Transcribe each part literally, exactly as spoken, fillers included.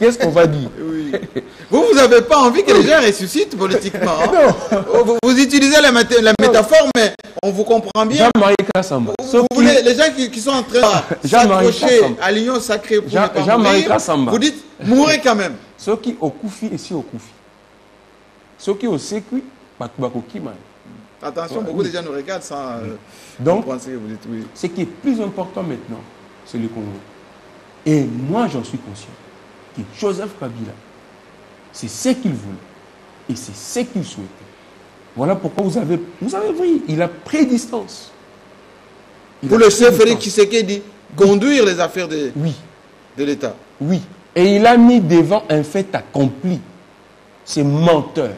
qu'est-ce qu'on va dire? Oui. Vous, vous n'avez pas envie que les gens ressuscitent politiquement. Hein? vous, vous utilisez la, la métaphore, mais on vous comprend bien. Jean-Marie Kassamba. Vous, vous voulez, les gens qui, qui sont en train de s'accrocher à l'union sacrée pour Jean, ne pas Jean-Marie mourir, Kassamba. vous dites, mourrez quand même. Ceux qui au Koufi et si au Koufi. Ceux qui au Sécu, Bakoubakoukima. Attention, ouais, beaucoup oui. de gens nous regardent sans euh, Donc, penser que vous dites oui. Ce qui est plus important maintenant, c'est le Congo. Et moi, j'en suis conscient que Joseph Kabila, c'est ce qu'il voulait et c'est ce qu'il souhaitait. Voilà pourquoi vous avez, vous avez vu, il a pris distance. Il Pour le chef Félix Tshisekedi, conduire les affaires de, oui. de l'État. Oui. Et il a mis devant un fait accompli. Ces menteurs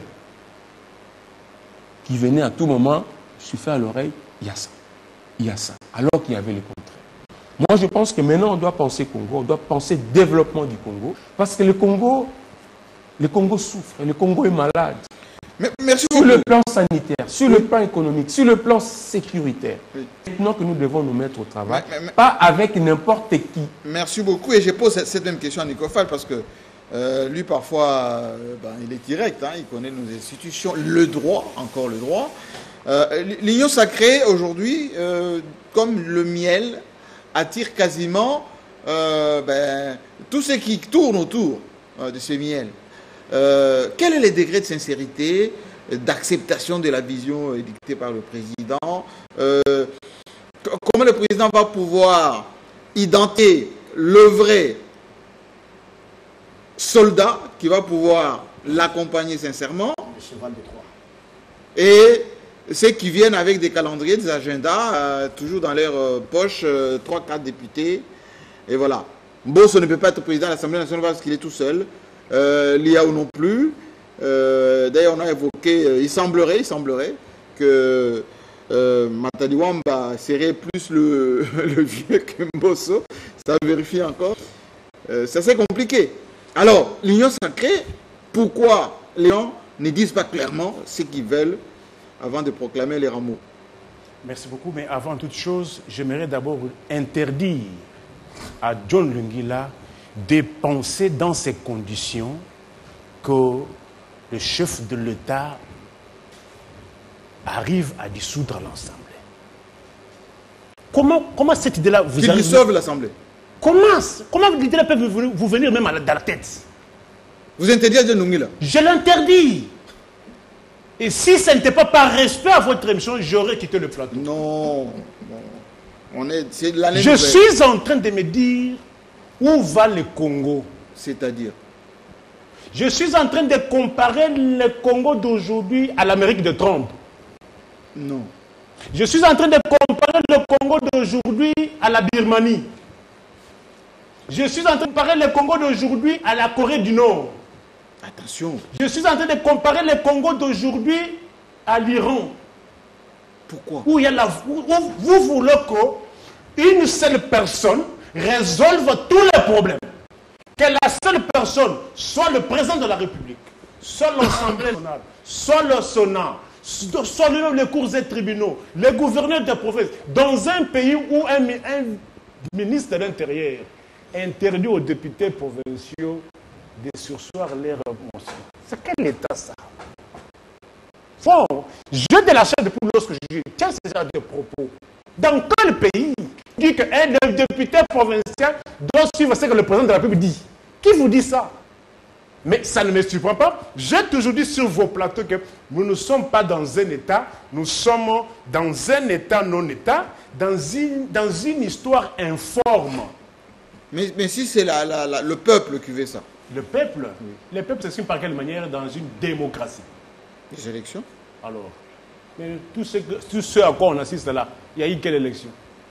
qui venaient à tout moment suffire à l'oreille, il y a ça, il y a ça, alors qu'il y avait le contraire. Moi, je pense que maintenant, on doit penser Congo, on doit penser développement du Congo, parce que le Congo, le Congo souffre, le Congo est malade. Mais, merci sur beaucoup. le plan sanitaire, sur oui. le plan économique, sur le plan sécuritaire. Oui. Maintenant que nous devons nous mettre au travail, mais, mais, pas avec n'importe qui. Merci beaucoup. Et je pose cette, cette même question à Nicofal, parce que euh, lui, parfois, euh, ben, il est direct, hein, il connaît nos institutions, le droit, encore le droit. Euh, L'union sacrée, aujourd'hui, euh, comme le miel, attire quasiment euh, ben, tout ce qui tourne autour euh, de ce miel. Euh, quel est le degré de sincérité, d'acceptation de la vision euh, dictée par le président? euh, Comment le président va pouvoir identifier le vrai soldat qui va pouvoir l'accompagner sincèrement? Le cheval de Troie. Et ceux qui viennent avec des calendriers, des agendas, euh, toujours dans leur euh, poche, euh, trois quatre députés, et voilà. Bosso ne peut pas être président de l'Assemblée nationale parce qu'il est tout seul. Euh, Liao non plus. Euh, D'ailleurs, on a évoqué, euh, il semblerait, il semblerait que euh, Matadi Wamba serait plus le, le vieux que Bosso. Ça vérifie encore. Euh, c'est assez compliqué. Alors, l'union sacrée, pourquoi les gens ne disent pas clairement ce qu'ils veulent avant de proclamer les rameaux? Merci beaucoup, mais avant toute chose, j'aimerais d'abord interdire à John Lungila de penser dans ces conditions que le chef de l'État arrive à dissoudre l'Assemblée. Comment, comment cette idée-là vous Qu'il dissolve l'Assemblée. Comment, comment cette idée-là peut vous, vous venir même à la, dans la tête? Vous interdisez à John Lungila? Je l'interdis. Et si ce n'était pas par respect à votre émission, j'aurais quitté le plateau. Non. On est, c'est l'année Je nouvelle. suis en train de me dire où va le Congo. C'est-à-dire? Je suis en train de comparer le Congo d'aujourd'hui à l'Amérique de Trump. Non. Je suis en train de comparer le Congo d'aujourd'hui à la Birmanie. Je suis en train de comparer le Congo d'aujourd'hui à la Corée du Nord. Attention. Je suis en train de comparer le Congo d'aujourd'hui à l'Iran. Pourquoi? Où il y a la, où, où vous voulez qu'une seule personne résolve tous les problèmes. Que la seule personne soit le président de la République, soit l'Assemblée nationale, soit le Sénat, soit les cours et tribunaux, les gouverneurs de province, dans un pays où un, un ministre de l'Intérieur interdit aux députés provinciaux de sursoir leurs motions. C'est quel État ça? Bon, je de la chair de poule lorsque je tiens ce genre de propos. Dans quel pays dit qu'un député provincial doit suivre ce que le président de la République dit? Qui vous dit ça? Mais ça ne me surprend pas. J'ai toujours dit sur vos plateaux que nous ne sommes pas dans un État, nous sommes dans un État non-État, dans une, dans une histoire informe. Mais, mais si c'est la, la, la, le peuple qui veut ça? Le peuple, oui. Le peuple s'exprime par quelle manière dans une démocratie? Les élections? Alors, mais tout ce, que, tout ce à quoi on assiste là, il y a eu quelle élection?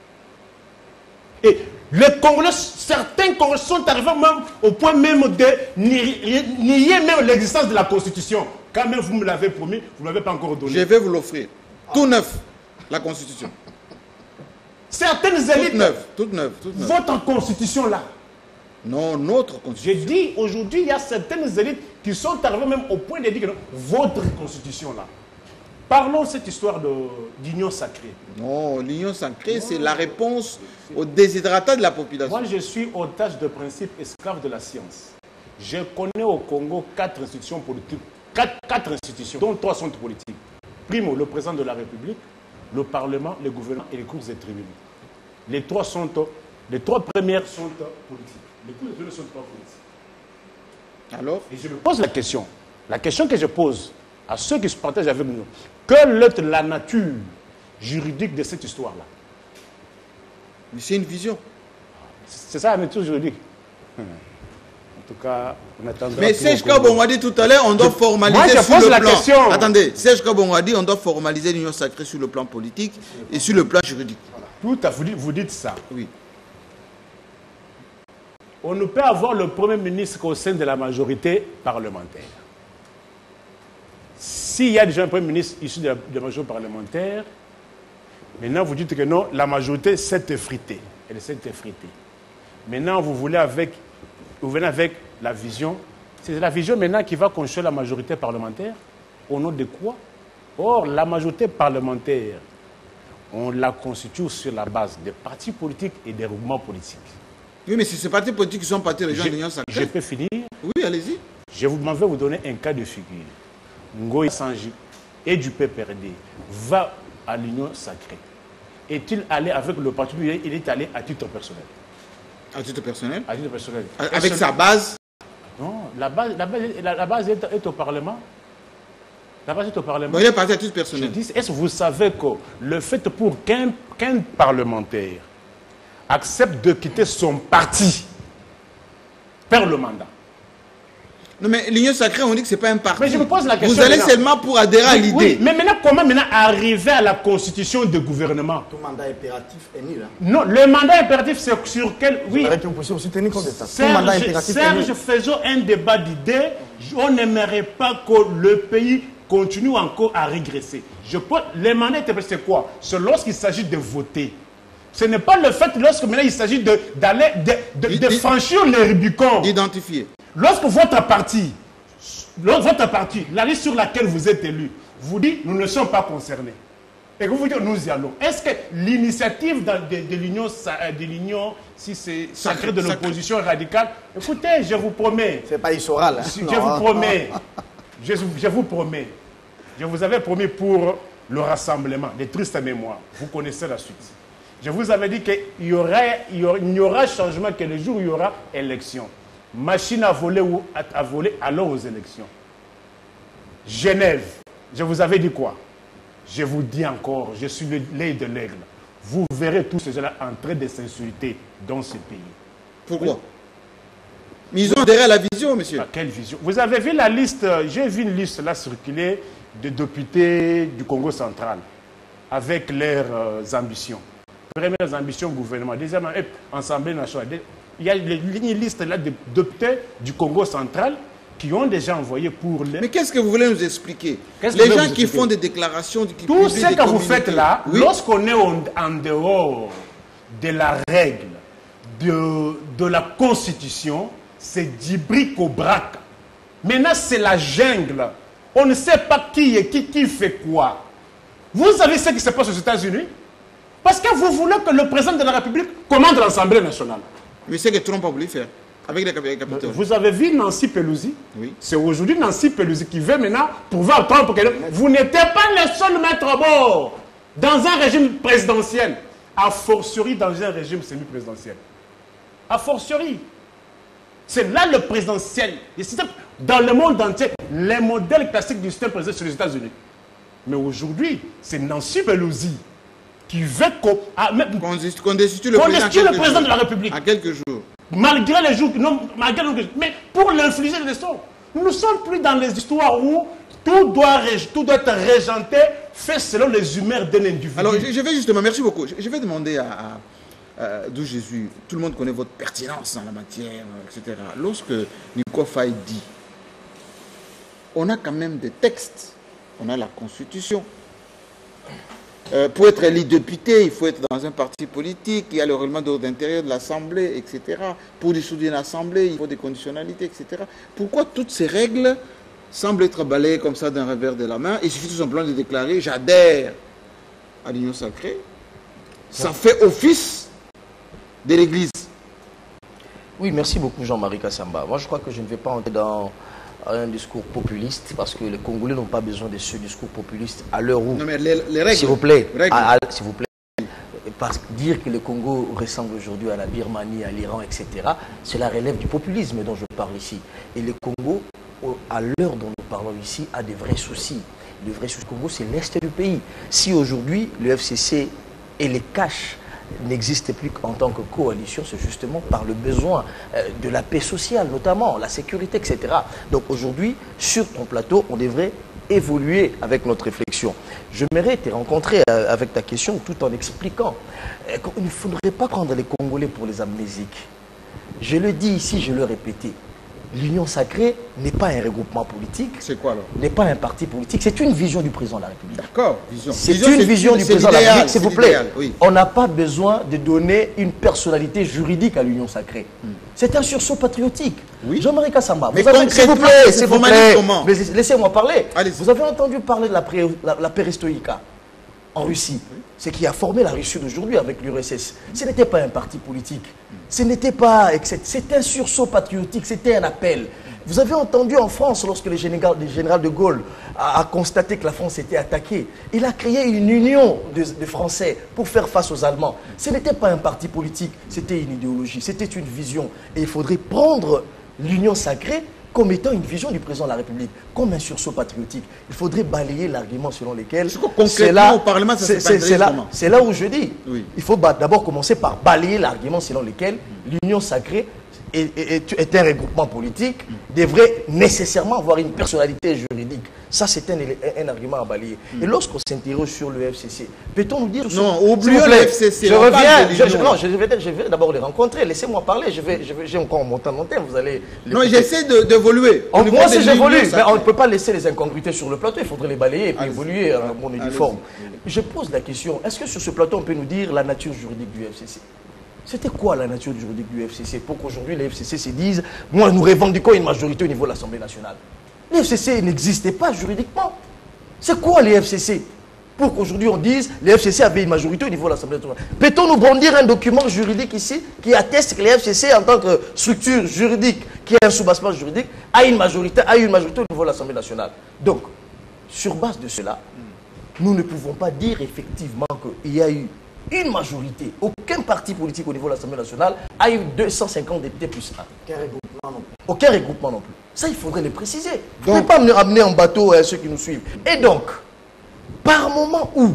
Et les Congolais, certains Congolais sont arrivés même au point même de nier, nier même l'existence de la Constitution. Quand même vous me l'avez promis, vous ne l'avez pas encore donné. Je vais vous l'offrir. Tout neuf, la Constitution. Certaines élites... Toute neuve, toute neuve, toute neuve. Votre Constitution là. Non, notre Constitution. J'ai dit, aujourd'hui, il y a certaines élites qui sont arrivées même au point de dire que non, votre Constitution là. Parlons de cette histoire d'union sacrée. Non, l'union sacrée, c'est la réponse au déshydratat de la population. Moi, je suis otage de principe, esclave de la science. Je connais au Congo quatre institutions politiques, quatre, quatre institutions, dont trois sont politiques. Primo, le président de la République, le Parlement, le gouvernement et les cours et tribunaux. Les trois sont, les trois premières sont politiques. Les cours et tribunaux sont pas politiques. Alors? Et je me pose la question, la question que je pose à ceux qui se partagent avec nous, quelle est la nature juridique de cette histoire-là? Mais c'est une vision. C'est ça la nature juridique. En tout cas, on attendra. Mais Serge Kabongo a dit tout à l'heure, on doit je, formaliser moi, je sur le la plan. Question. Attendez, Serge Kabongo a dit on doit formaliser l'union sacrée sur le plan politique et sur le plan juridique. Tout à fait, vous dites ça. Oui. On ne peut avoir le Premier ministre qu'au sein de la majorité parlementaire. S'il y a déjà un Premier ministre issu de la, de la majorité parlementaire, maintenant vous dites que non, la majorité s'est effritée. Elle s'est effritée. Maintenant vous voulez avec, vous venez avec la vision. C'est la vision maintenant qui va construire la majorité parlementaire. Au nom de quoi? Or, la majorité parlementaire, on la constitue sur la base des partis politiques et des groupements politiques. Oui, mais c'est ces partis politiques qui sont partis rejoindre l'Union sacrée. Je peux finir? Oui, allez-y. Je vous, m'en vais vous donner un cas de figure. Ngoï Sanji et du P P R D va à l'Union sacrée. Est-il allé avec le parti? Il est allé à titre personnel. À titre personnel? À titre personnel. Avec sa base? Non, la base, la base, la, la base est, est au Parlement. La base est au Parlement. Bon, il est parti à titre personnel. Je dis, est-ce que vous savez que le fait pour qu'un qu'un parlementaire accepte de quitter son parti, perd le mandat? Non, mais l'Union sacrée, on dit que ce n'est pas un parti. Mais je me pose la question. Vous allez maintenant. seulement pour adhérer à l'idée. Oui, mais maintenant, comment maintenant arriver à la constitution de gouvernement? Tout mandat impératif est nul. Hein? Non, le mandat impératif, c'est sur quel... Oui. Serge, Serge faisons un débat d'idées. On n'aimerait pas que le pays continue encore à régresser. Je peux... Le mandat impératif, c'est quoi? C'est lorsqu'il s'agit de voter. Ce n'est pas le fait lorsque maintenant il s'agit d'aller de, de, de, de franchir le Rubicon. D'identifier. Lorsque votre parti, votre parti, la liste sur laquelle vous êtes élu, vous dit nous ne sommes pas concernés. Et que vous dites nous y allons. Est-ce que l'initiative de, de, de l'union, de l'union, si c'est sacré de l'opposition radicale, écoutez, je vous promets. C'est pas Issoral. Hein? Je, je vous promets. je, je vous promets. Je vous avais promis pour le rassemblement, des tristes mémoires. Vous connaissez la suite. Je vous avais dit qu'il y aura, il y aura, il y aura changement que le jour où il y aura élection. Machine à voler ou à, à voler, allons aux élections. Genève, je vous avais dit quoi? Je vous dis encore, je suis l'œil de l'aigle. Vous verrez tous ces gens-là en train de s'insulter dans ce pays. Pourquoi? Oui. Mais ils ont adhéré à la vision, monsieur. À quelle vision? Vous avez vu la liste, j'ai vu une liste là circuler de députés du Congo central avec leurs euh, ambitions. Premières ambitions gouvernement, deuxième Assemblée nationale. Il y a une liste là de députés du Congo central qui ont déjà envoyé pour les... Mais qu'est-ce que vous voulez nous expliquer? Les gens qui font des déclarations... Qui Tout ce que vous faites là, oui? Lorsqu'on est en, en dehors de la règle, de, de la Constitution, c'est du bric au brac. Maintenant, c'est la jungle. On ne sait pas qui est qui, qui fait quoi. Vous savez ce qui se passe aux États-Unis? Parce que vous voulez que le président de la République commande l'Assemblée nationale. Mais c'est ce que Trump a voulu faire avec les capitaux. Vous avez vu Nancy Pelosi? Oui. C'est aujourd'hui Nancy Pelosi qui veut maintenant pouvoir Trump. Vous n'êtes pas le seul maître à bord dans un régime présidentiel. A fortiori dans un régime semi-présidentiel. A fortiori. C'est là le présidentiel. Dans le monde entier, les modèles classiques du système présidentiel sur les États-Unis. Mais aujourd'hui, c'est Nancy Pelosi qui veut qu'on qu destitue le, le président de la République. À quelques jours. Malgré les jours, non, malgré les jours, mais pour l'infliger des leçons. Nous ne sommes plus dans les histoires où tout doit, tout doit être régenté, fait selon les humeurs d'un individu. Alors, je, je vais justement, merci beaucoup, je, je vais demander à, à, à d'où Jésus, tout le monde connaît votre pertinence en la matière, et cetera. Lorsque Nico Faye dit, on a quand même des textes, on a la Constitution. Euh, pour être élu député, il faut être dans un parti politique, il y a le règlement d'ordre intérieur de l'Assemblée, et cetera. Pour dissoudre une Assemblée, il faut des conditionnalités, et cetera. Pourquoi toutes ces règles semblent être balayées comme ça d'un revers de la main? Il suffit tout simplement de déclarer « j'adhère à l'Union sacrée ». Ça fait office de l'Église. Oui, merci beaucoup Jean-Marie Kassamba. Moi, je crois que je ne vais pas entrer dans un discours populiste parce que les Congolais n'ont pas besoin de ce discours populiste à l'heure où... Non, mais les, les règles... S'il vous plaît, règles. s'il vous plaît, parce que dire que le Congo ressemble aujourd'hui à la Birmanie, à l'Iran, et cetera, cela relève du populisme dont je parle ici. Et le Congo, à l'heure dont nous parlons ici, a des vrais soucis. Le vrai souci du Congo, c'est l'Est du pays. Si aujourd'hui, le F C C et les caches n'existent plus qu'en tant que coalition, c'est justement par le besoin euh, de la paix sociale, notamment, la sécurité, et cetera. Donc aujourd'hui, sur ton plateau, on devrait évoluer avec notre réflexion. Je m'aimerais te rencontrer euh, avec ta question tout en expliquant euh, qu'il ne faudrait pas prendre les Congolais pour les amnésiques. Je le dis ici, je le répète. L'Union sacrée n'est pas un regroupement politique. C'est quoi alors? N'est pas un parti politique. C'est une vision du président de la République. D'accord, vision. C'est une vision du président de la République, s'il vous plaît. Oui. On n'a pas besoin de donner une personnalité juridique à l'Union sacrée. Hmm. C'est un sursaut patriotique. Oui. Jean-Marie Kassamba, mais vous avez, s'il vous plaît, s'il vous plaît, laissez-moi parler. Vous avez entendu parler de la, pré, la, la perestroïka en Russie, oui. Ce qui a formé la Russie d'aujourd'hui avec l'U R S S. Ce n'était pas un parti politique. Ce n'était pas... C'était un sursaut patriotique, c'était un appel. Vous avez entendu en France, lorsque le général, le général de Gaulle a, a constaté que la France était attaquée, il a créé une union de, de Français pour faire face aux Allemands. Ce n'était pas un parti politique, c'était une idéologie, c'était une vision. Et il faudrait prendre l'union sacrée comme étant une vision du président de la République, comme un sursaut patriotique. Il faudrait balayer l'argument selon lequel... C'est là, au Parlement, ça c'est là, là où je dis. Oui. Il faut d'abord commencer par balayer l'argument selon lequel l'union sacrée est, est, est un regroupement politique, devrait nécessairement avoir une personnalité juridique. Ça, c'est un, un, un argument à balayer. Mm. Et lorsqu'on s'interroge sur le F C C, peut-on nous dire... Non, oublions le F C C. Je reviens, je, je, non, je vais, je vais d'abord les rencontrer. Laissez-moi parler, je vais, je vais, j'ai encore mon temps, mon temps, vous allez... Non, j'essaie d'évoluer. Moi, si j'évolue, mais on ne peut pas laisser les incongruités sur le plateau, il faudrait les balayer et puis évoluer à mon uniforme. Je pose la question, est-ce que sur ce plateau, on peut nous dire la nature juridique du F C C? C'était quoi la nature juridique du F C C pour qu'aujourd'hui les F C C se disent, moi nous revendiquons une majorité au niveau de l'Assemblée nationale? Les F C C n'existaient pas juridiquement. C'est quoi les F C C? Pour qu'aujourd'hui on dise, les F C C avaient une majorité au niveau de l'Assemblée nationale. Peut-on nous brandir un document juridique ici qui atteste que les F C C en tant que structure juridique, qui a un soubassement juridique, a une majorité, a une majorité au niveau de l'Assemblée nationale? Donc, sur base de cela, nous ne pouvons pas dire effectivement qu'il y a eu une majorité. Aucun parti politique au niveau de l'Assemblée nationale a eu deux cent cinquante députés plus un. Aucun regroupement non plus. Aucun regroupement non plus. Ça, il faudrait le préciser. Vous ne pouvez pas me amener en bateau euh, ceux qui nous suivent. Et donc, par moment où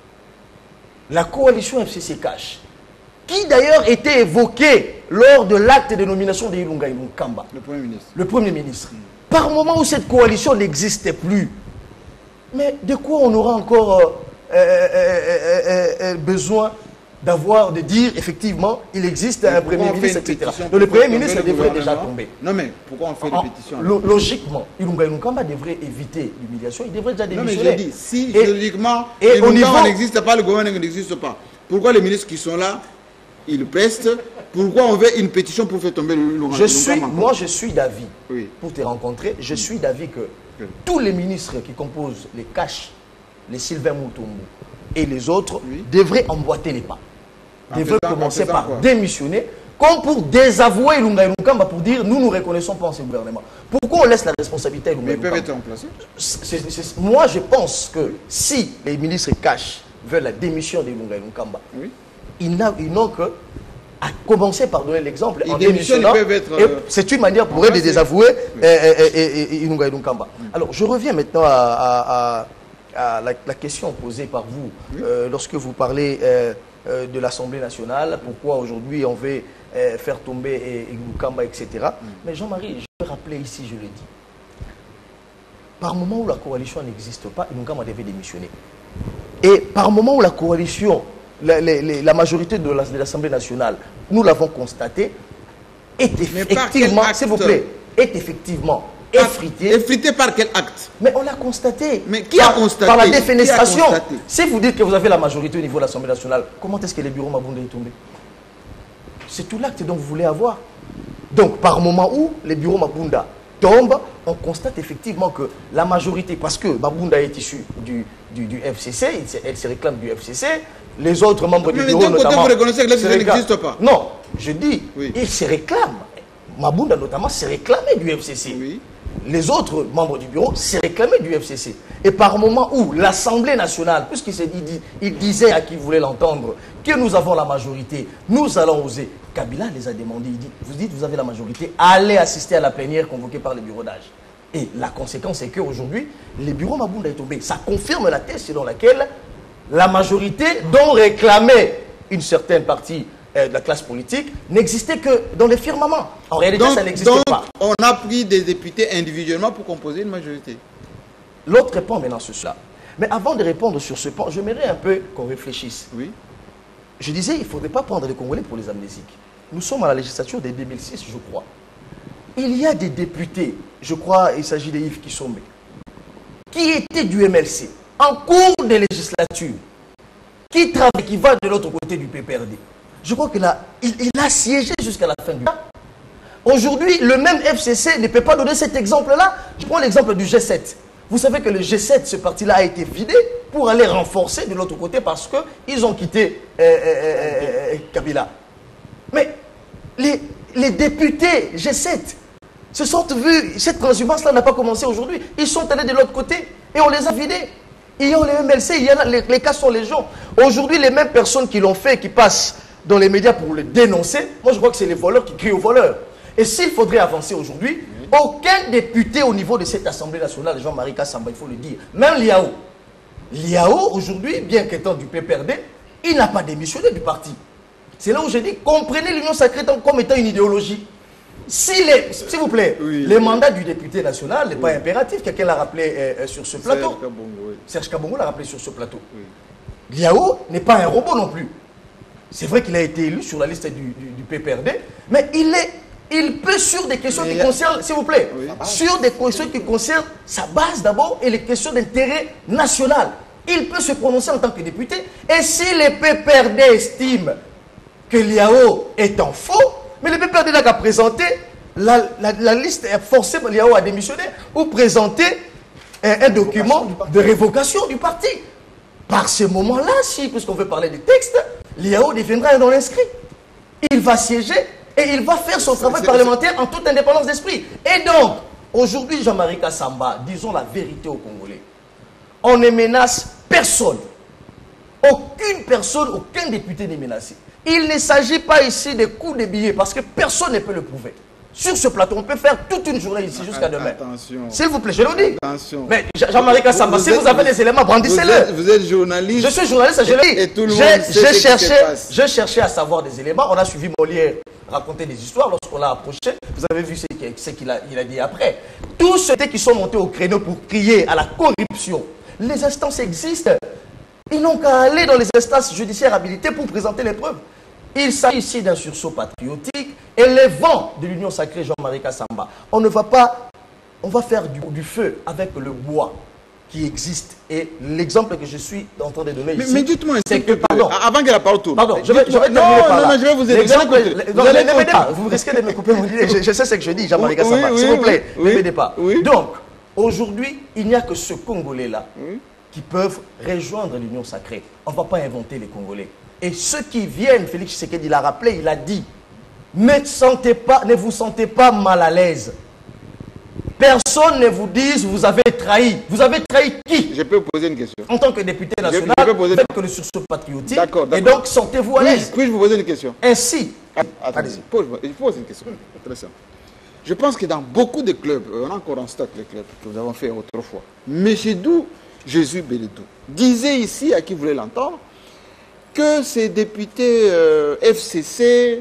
la coalition F C C cache, qui d'ailleurs était évoquée lors de l'acte de nomination de Ilunga Ilunkamba, le Premier ministre, le Premier ministre, mmh. par moment où cette coalition n'existait plus, mais de quoi on aura encore... Euh, Euh, euh, euh, euh, besoin d'avoir, de dire effectivement, il existe un Premier ministre, et cetera. Donc le Premier ministre devrait déjà tomber. Non mais pourquoi on fait des pétitions? Logiquement, Ilunga Ilunkamba devrait éviter l'humiliation, il devrait déjà démissionner. Non mais je dis, si juridiquement, Ilunga n'existe pas, le gouvernement n'existe pas, pourquoi les ministres qui sont là, ils pestent? Pourquoi on veut une pétition pour faire tomber Ilunga? Je suis, moi je suis d'avis, oui. Pour te rencontrer, je suis d'avis que oui. Tous les ministres qui composent les caches, les Sylvain Moutombo et les autres, oui. Devraient emboîter les pas. En devraient faisant, commencer par quoi? Démissionner, comme pour désavouer Ilunga Ilunkamba, pour dire nous nous reconnaissons pas en ce gouvernement. Pourquoi on laisse la responsabilité à Ilunga Ilunkamba? Mais ils peuvent être remplacés. C'est, c'est, moi je pense que si les ministres cachent veulent la démission d'Ilunga Ilunkamba, oui. Ils n'ont que à commencer par donner l'exemple en démissionnant. Euh... C'est une manière pour eux de désavouer oui. Ilunga Ilunkamba. Oui. Alors je reviens maintenant à, à, à À la, la question posée par vous, oui. euh, lorsque vous parlez euh, euh, de l'Assemblée nationale, pourquoi aujourd'hui on veut euh, faire tomber Ilunkamba, et cetera. Mm. Mais Jean-Marie, je vais rappeler ici, je le dis, par moment où la coalition n'existe pas, Ilunkamba devait démissionner. Et par moment où la coalition, la, la, la, la majorité de l'Assemblée nationale, nous l'avons constaté, est effectivement, s'il vous plaît, est effectivement effrité. Effrité par quel acte? Mais on l'a constaté. Mais qui par, a constaté? Par la défenestration. Si vous dites que vous avez la majorité au niveau de l'Assemblée nationale, comment est-ce que les bureaux Mabunda est tombé? C'est tout l'acte dont vous voulez avoir. Donc, par moment où les bureaux Mabunda tombent, on constate effectivement que la majorité, parce que Mabunda est issu du, du, du F C C, elle se réclame du F C C, les autres membres mais du bureau, notamment... Mais d'un côté, vous reconnaissez que l'F C C n'existe pas? Non, je dis, oui. ils se réclament. Mabunda notamment s'est réclamé du F C C. Oui. Les autres membres du bureau s'est réclamé du F C C. Et par moment où l'Assemblée nationale, puisqu'il il, il disait à qui voulait l'entendre que nous avons la majorité, nous allons oser. Kabila les a demandé, il dit, vous dites vous avez la majorité, allez assister à la plénière convoquée par le bureau d'âge. Et la conséquence est qu'aujourd'hui, le bureau Mabunda est tombé. Ça confirme la thèse selon laquelle la majorité dont réclamait une certaine partie euh, de la classe politique n'existait que dans les firmaments. En réalité, donc, ça n'existe pas. On a pris des députés individuellement pour composer une majorité. L'autre répond maintenant sur cela. Mais avant de répondre sur ce point, j'aimerais un peu qu'on réfléchisse. Oui. Je disais, il ne faudrait pas prendre les Congolais pour les amnésiques. Nous sommes à la législature de deux mille six, je crois. Il y a des députés, je crois, il s'agit de Yves Kissombe, qui étaient du M L C, en cours de législature, qui travaille, qui va de l'autre côté du P P R D. Je crois qu'il a, il, il a siégé jusqu'à la fin du temps. Aujourd'hui, le même F C C ne peut pas donner cet exemple-là. Je prends l'exemple du G sept. Vous savez que le G sept, ce parti-là, a été vidé pour aller renforcer de l'autre côté parce qu'ils ont quitté euh, euh, euh, Kabila. Mais les, les députés G sept se sont vus, cette transhumance-là n'a pas commencé aujourd'hui. Ils sont allés de l'autre côté et on les a vidés. Il y a les M L C, il y en a, les, les cas sont légion. Aujourd'hui, les mêmes personnes qui l'ont fait, qui passent dans les médias pour le dénoncer, moi je crois que c'est les voleurs qui crient aux voleurs. Et s'il faudrait avancer aujourd'hui, aucun député au niveau de cette Assemblée nationale, Jean-Marie Kassamba, il faut le dire, même Liao, Liao aujourd'hui, bien qu'étant du P P R D, il n'a pas démissionné du parti. C'est là où j'ai dit, comprenez l'Union sacrée comme étant une idéologie. S'il s'il vous plaît, oui, les oui. mandats du député national n'est oui. pas impératif. Quelqu'un l'a rappelé euh, sur ce plateau. Serge Kabongo, oui. Serge Kabongo l'a rappelé sur ce plateau. Oui. Liao n'est pas un robot non plus. C'est vrai qu'il a été élu sur la liste du, du, du P P R D, mais il est, il peut sur des questions mais qui concernent, s'il vous plaît, oui. sur des questions qui concernent sa base d'abord et les questions d'intérêt national. Il peut se prononcer en tant que député. Et si les P P R D estiment que Liao est en faux, mais le P P R D n'a qu'à présenter la, la, la liste est forcée pour Liao à démissionner ou présenter un, un document de révocation du parti. Par ce moment-là, si, puisqu'on veut parler du texte, Liao deviendra un non-inscrit. Il va siéger et il va faire son travail parlementaire en toute indépendance d'esprit. Et donc, aujourd'hui, Jean-Marie Kassamba, disons la vérité aux Congolais, on ne menace personne. Aucune personne, aucun député n'est menacé. Il ne s'agit pas ici de coups de billets parce que personne ne peut le prouver. Sur ce plateau, on peut faire toute une journée ici jusqu'à demain. S'il vous plaît, je le dis. Attention. Mais Jean-Marie Kassamba, si vous avez des éléments, brandissez-les. Vous, vous êtes journaliste. Je suis journaliste, je le dis. J'ai cherché, j'ai cherché à savoir des éléments. On a suivi Molière raconter des histoires lorsqu'on l'a approché. Vous avez vu ce qu'il a, il a dit après. Tous ceux qui sont montés au créneau pour crier à la corruption, les instances existent. Ils n'ont qu'à aller dans les instances judiciaires habilitées pour présenter les preuves. Il s'agit ici d'un sursaut patriotique et les vents de l'Union sacrée Jean-Marie Kassamba. On ne va pas, on va faire du, du feu avec le bois qui existe. Et l'exemple que je suis en train de donner mais, ici, mais dites-moi, c'est que, pardon, avant que la parole tourne. Pardon, je vais, je vais non, par non, là. non, je vais vous aider. Vous, vous, allez pas. Vous risquez de me couper mon idée. Je, je sais ce que je dis, Jean-Marie Kassamba. Oui, oui, s'il vous plaît, oui, ne m'aidez pas. Oui. Donc, aujourd'hui, il n'y a que ce Congolais-là oui. qui peuvent rejoindre l'Union sacrée. On ne va pas inventer les Congolais. Et ceux qui viennent, Félix Tshisekedi l'a rappelé, il a dit, ne, sentez pas, ne vous sentez pas mal à l'aise. Personne ne vous dise, vous avez trahi. Vous avez trahi qui? Je peux vous poser une question. En tant que député national, je, je poser... faites que le sursaut patriotique. D'accord, d'accord. Et donc, sentez-vous à l'aise. Puis-je vous poser une question? Ainsi. Allez-y, pose, je pose une question. Très simple. Je pense que dans beaucoup de clubs, on a encore en stock les clubs que nous avons fait autrefois. M. Dou, Jésus Bélédou, disait ici, à qui voulait l'entendre, que ces députés euh, F C C,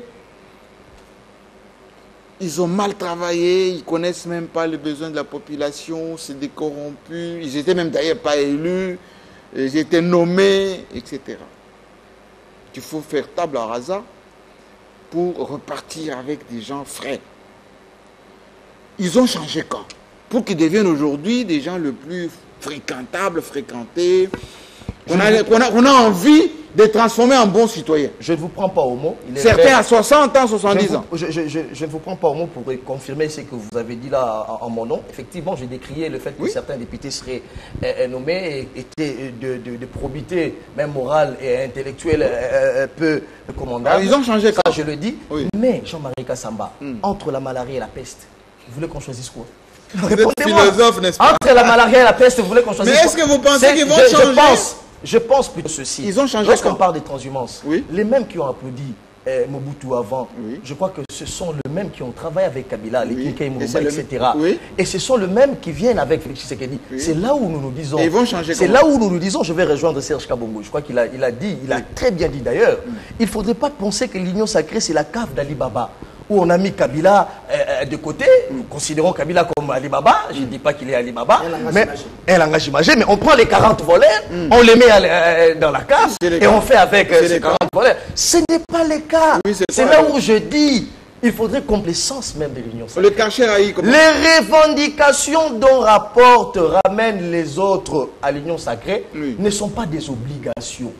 ils ont mal travaillé, ils ne connaissent même pas les besoins de la population, c'est des corrompus, ils n'étaient même d'ailleurs pas élus, ils étaient nommés, et cetera. Il faut faire table rasa pour repartir avec des gens frais. Ils ont changé quand? Pour qu'ils deviennent aujourd'hui des gens le plus fréquentables, fréquentés, qu'on a, qu'on a, qu'on a envie de transformer en bons citoyens. Je ne vous prends pas au mot. Il est Certains vrai, à soixante ans, soixante-dix ans. Je, je, je, je ne vous prends pas au mot pour confirmer ce que vous avez dit là en, en mon nom. Effectivement, j'ai décrié le fait que oui. certains députés seraient euh, nommés et étaient de, de, de probité, même morale et intellectuelle, euh, peu commandable. Alors, ils ont changé ça, je le dis. Oui. Mais Jean-Marie Kassamba, hmm. entre la malaria et la peste, vous voulez qu'on choisisse quoi? Vous êtes philosophe, n'est-ce pas? Entre la malaria et la peste, vous voulez qu'on choisisse quoi? Mais est-ce que vous pensez qu'ils vont je, changer? Je pense, je pense plutôt ceci. Ils ont changé. Lorsqu'on parle des transhumances, oui. les mêmes qui ont applaudi eh, Mobutu avant, oui. je crois que ce sont les mêmes qui ont travaillé avec Kabila, les oui. Kika et Moumba, et cetera. Oui. Et ce sont les mêmes qui viennent avec Félix Tshisekedi. Oui. C'est là où nous nous disons. Et ils vont changer. C'est là où nous nous disons. Je vais rejoindre Serge Kabongo. Je crois qu'il a, il a dit, il a oui. très bien dit d'ailleurs. Mm. Il ne faudrait pas penser que l'Union sacrée, c'est la cave d'Ali Baba, où on a mis Kabila euh, de côté. Nous considérons Kabila comme Ali Baba. Je ne dis pas qu'il est Ali Baba, mais un langage imagé. Mais on prend les quarante voleurs, mm. on les met à, euh, dans la cave et on fait avec euh, ces quarante voleurs. Ce n'est pas le cas. Oui, c'est là où je dis, il faudrait qu'on le sens même de l'Union sacrée. Le cachet haï, comment? Les revendications dont rapportent, ramènent les autres à l'Union sacrée oui. ne sont pas des obligations.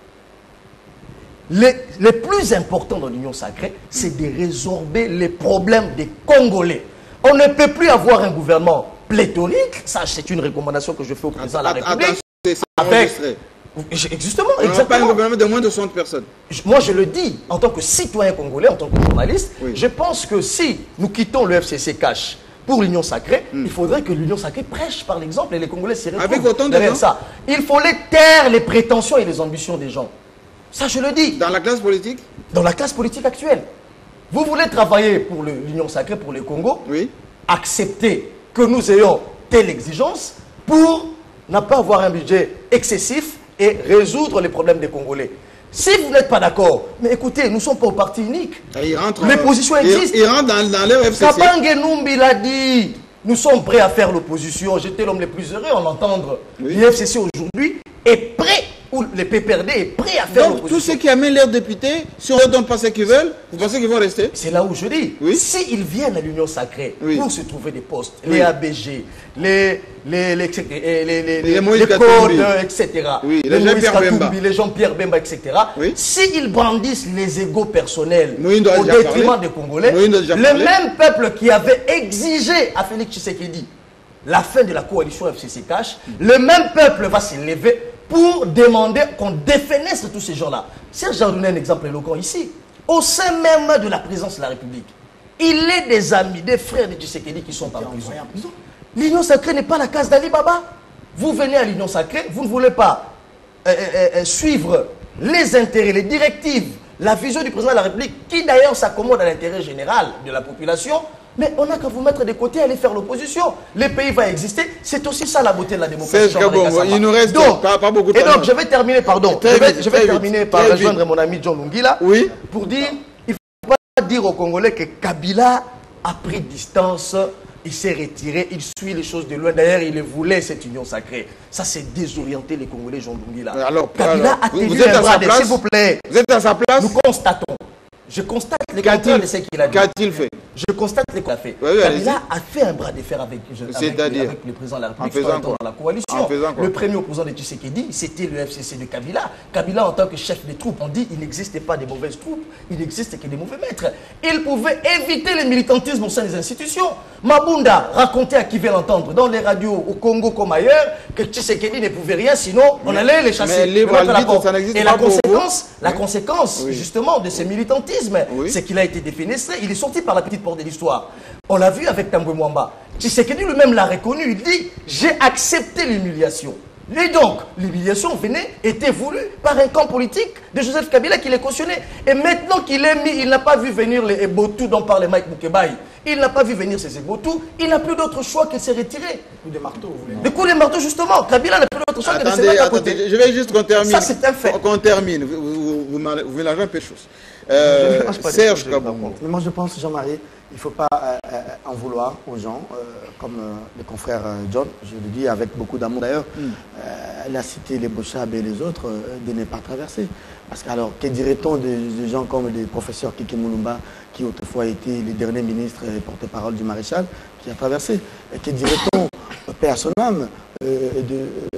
Les, les plus importants dans l'Union sacrée, c'est de résorber les problèmes des Congolais. On ne peut plus avoir un gouvernement pléthorique. Ça, c'est une recommandation que je fais au président de la République. Avec, justement, on exactement. pas un gouvernement de moins de soixante personnes. Moi, je le dis, en tant que citoyen congolais, en tant que journaliste, oui. je pense que si nous quittons le F C C cash pour l'Union sacrée, mm. il faudrait que l'Union sacrée prêche par l'exemple et les Congolais s'y retrouvent. Avec autant de gens. Ça. Il fallait taire les prétentions et les ambitions des gens. Ça, je le dis. Dans la classe politique? Dans la classe politique actuelle. Vous voulez travailler pour l'Union sacrée, pour les Congo? Oui. Accepter que nous ayons telle exigence pour ne pas avoir un budget excessif et résoudre les problèmes des Congolais. Si vous n'êtes pas d'accord, mais écoutez, nous ne sommes pas au parti unique. Ils rentrent, les positions ils, existent. Ils rentrent dans, dans leur F C C. Kabange Numbi l'a dit. Nous sommes prêts à faire l'opposition. J'étais l'homme le plus heureux en entendre. Oui. L'U F C C aujourd'hui est prêt, ou le P P R D est prêt à faire l'opposition. Donc tous ceux qui amènent leurs députés, si on ne leur donne pas ce qu'ils veulent, vous pensez qu'ils vont rester? C'est là où je dis. Oui. S'ils viennent à l'Union sacrée oui. pour se trouver des postes, oui. les A B G, les, les, les, les, les, les, les, les codes, et cetera. Oui. Les, les Jean-Pierre Bemba. Les Jean-Pierre Bemba, et cetera. Oui. S'ils brandissent les égos personnels au détriment des Congolais, le même peuple qui avait exigé à Félix Tshisekedi la fin de la coalition F C C cash, le même peuple va se lever pour demander qu'on défenestre tous ces gens-là. Serge a donné un exemple éloquent ici. Au sein même de la présidence de la République, il est des amis, des frères de Tshisekedi qui sont en prison. L'Union sacrée n'est pas la case d'Ali Baba. Vous venez à l'Union sacrée, vous ne voulez pas euh, euh, euh, suivre les intérêts, les directives, la vision du président de la République, qui d'ailleurs s'accommode à l'intérêt général de la population. Mais on n'a qu'à vous mettre de côté et aller faire l'opposition. Le pays va exister. C'est aussi ça la beauté de la démocratie. Bon, il nous reste donc, pas, pas beaucoup de temps. Et donc, je vais terminer, pardon. Très je vais, vite, je vais terminer vite, par rejoindre vite. mon ami John Lungila. Oui. Pour dire, il ne faut pas dire aux Congolais que Kabila a pris distance, il s'est retiré, il suit les choses de loin. D'ailleurs, il voulait cette union sacrée. Ça, c'est désorienter les Congolais, John Lungila. Alors, Kabila alors, a tenu vous êtes un à bras sa de, place. s'il vous plaît. Vous êtes à sa place. Nous constatons. Je constate les contraires de ce qu'il a dit. Qu'a-t-il fait? Je constate les qu'il a fait. Oui, oui, Kabila a fait un bras de fer avec, avec, avec le président de la République en faisant quoi? dans la coalition. Quoi? Le premier opposant de Tshisekedi, c'était le F C C de Kabila. Kabila, en tant que chef des troupes, on dit qu'il n'existait pas de mauvaises troupes, il n'existe que des mauvais maîtres. Il pouvait éviter le militantisme au sein des institutions. Mabunda racontait à qui veut l'entendre dans les radios au Congo comme ailleurs que Tshisekedi ne pouvait rien, sinon on allait les chasser. Mais libre arbitre, ça n'existe Et pas la pour conséquence, vous. la Oui. conséquence Oui. justement de ce militantisme, oui. c'est qu'il a été défenestré, il est sorti par la petite porte de l'histoire. On l'a vu avec Tambwe Mwamba. Tshisekedi lui-même l'a reconnu, il dit « j'ai accepté l'humiliation ». Et donc, l'humiliation venait, était voulue par un camp politique de Joseph Kabila qui les cautionnait. Et maintenant qu'il est mis, il n'a pas vu venir les Ebotou dont parlait Mike Moukebaï. Il n'a pas vu venir ces Ebotou. Il n'a plus d'autre choix que de se retirer. Coup de marteau, vous voulez dire. Le coup de marteau, justement. Kabila n'a plus d'autre choix que de se Attendez, mettre à côté. attendez, je vais juste qu'on termine. Ça, c'est un fait. Qu'on termine. Vous, vous, vous, vous mélangez un peu de choses. Euh, Serge Kabongo. Mais moi, je pense, Jean-Marie, il ne faut pas euh, euh, en vouloir aux gens, euh, comme euh, le confrère euh, John, je le dis avec beaucoup d'amour d'ailleurs, mm. euh, il a cité les Bochab et les autres, euh, de ne pas traverser. Parce que alors, que dirait-on de, de gens comme le professeur Kiki Moulumba, qui autrefois était le dernier ministre et porte-parole du maréchal, qui a traversé? Et que dirait-on, paix à son âme, euh, de,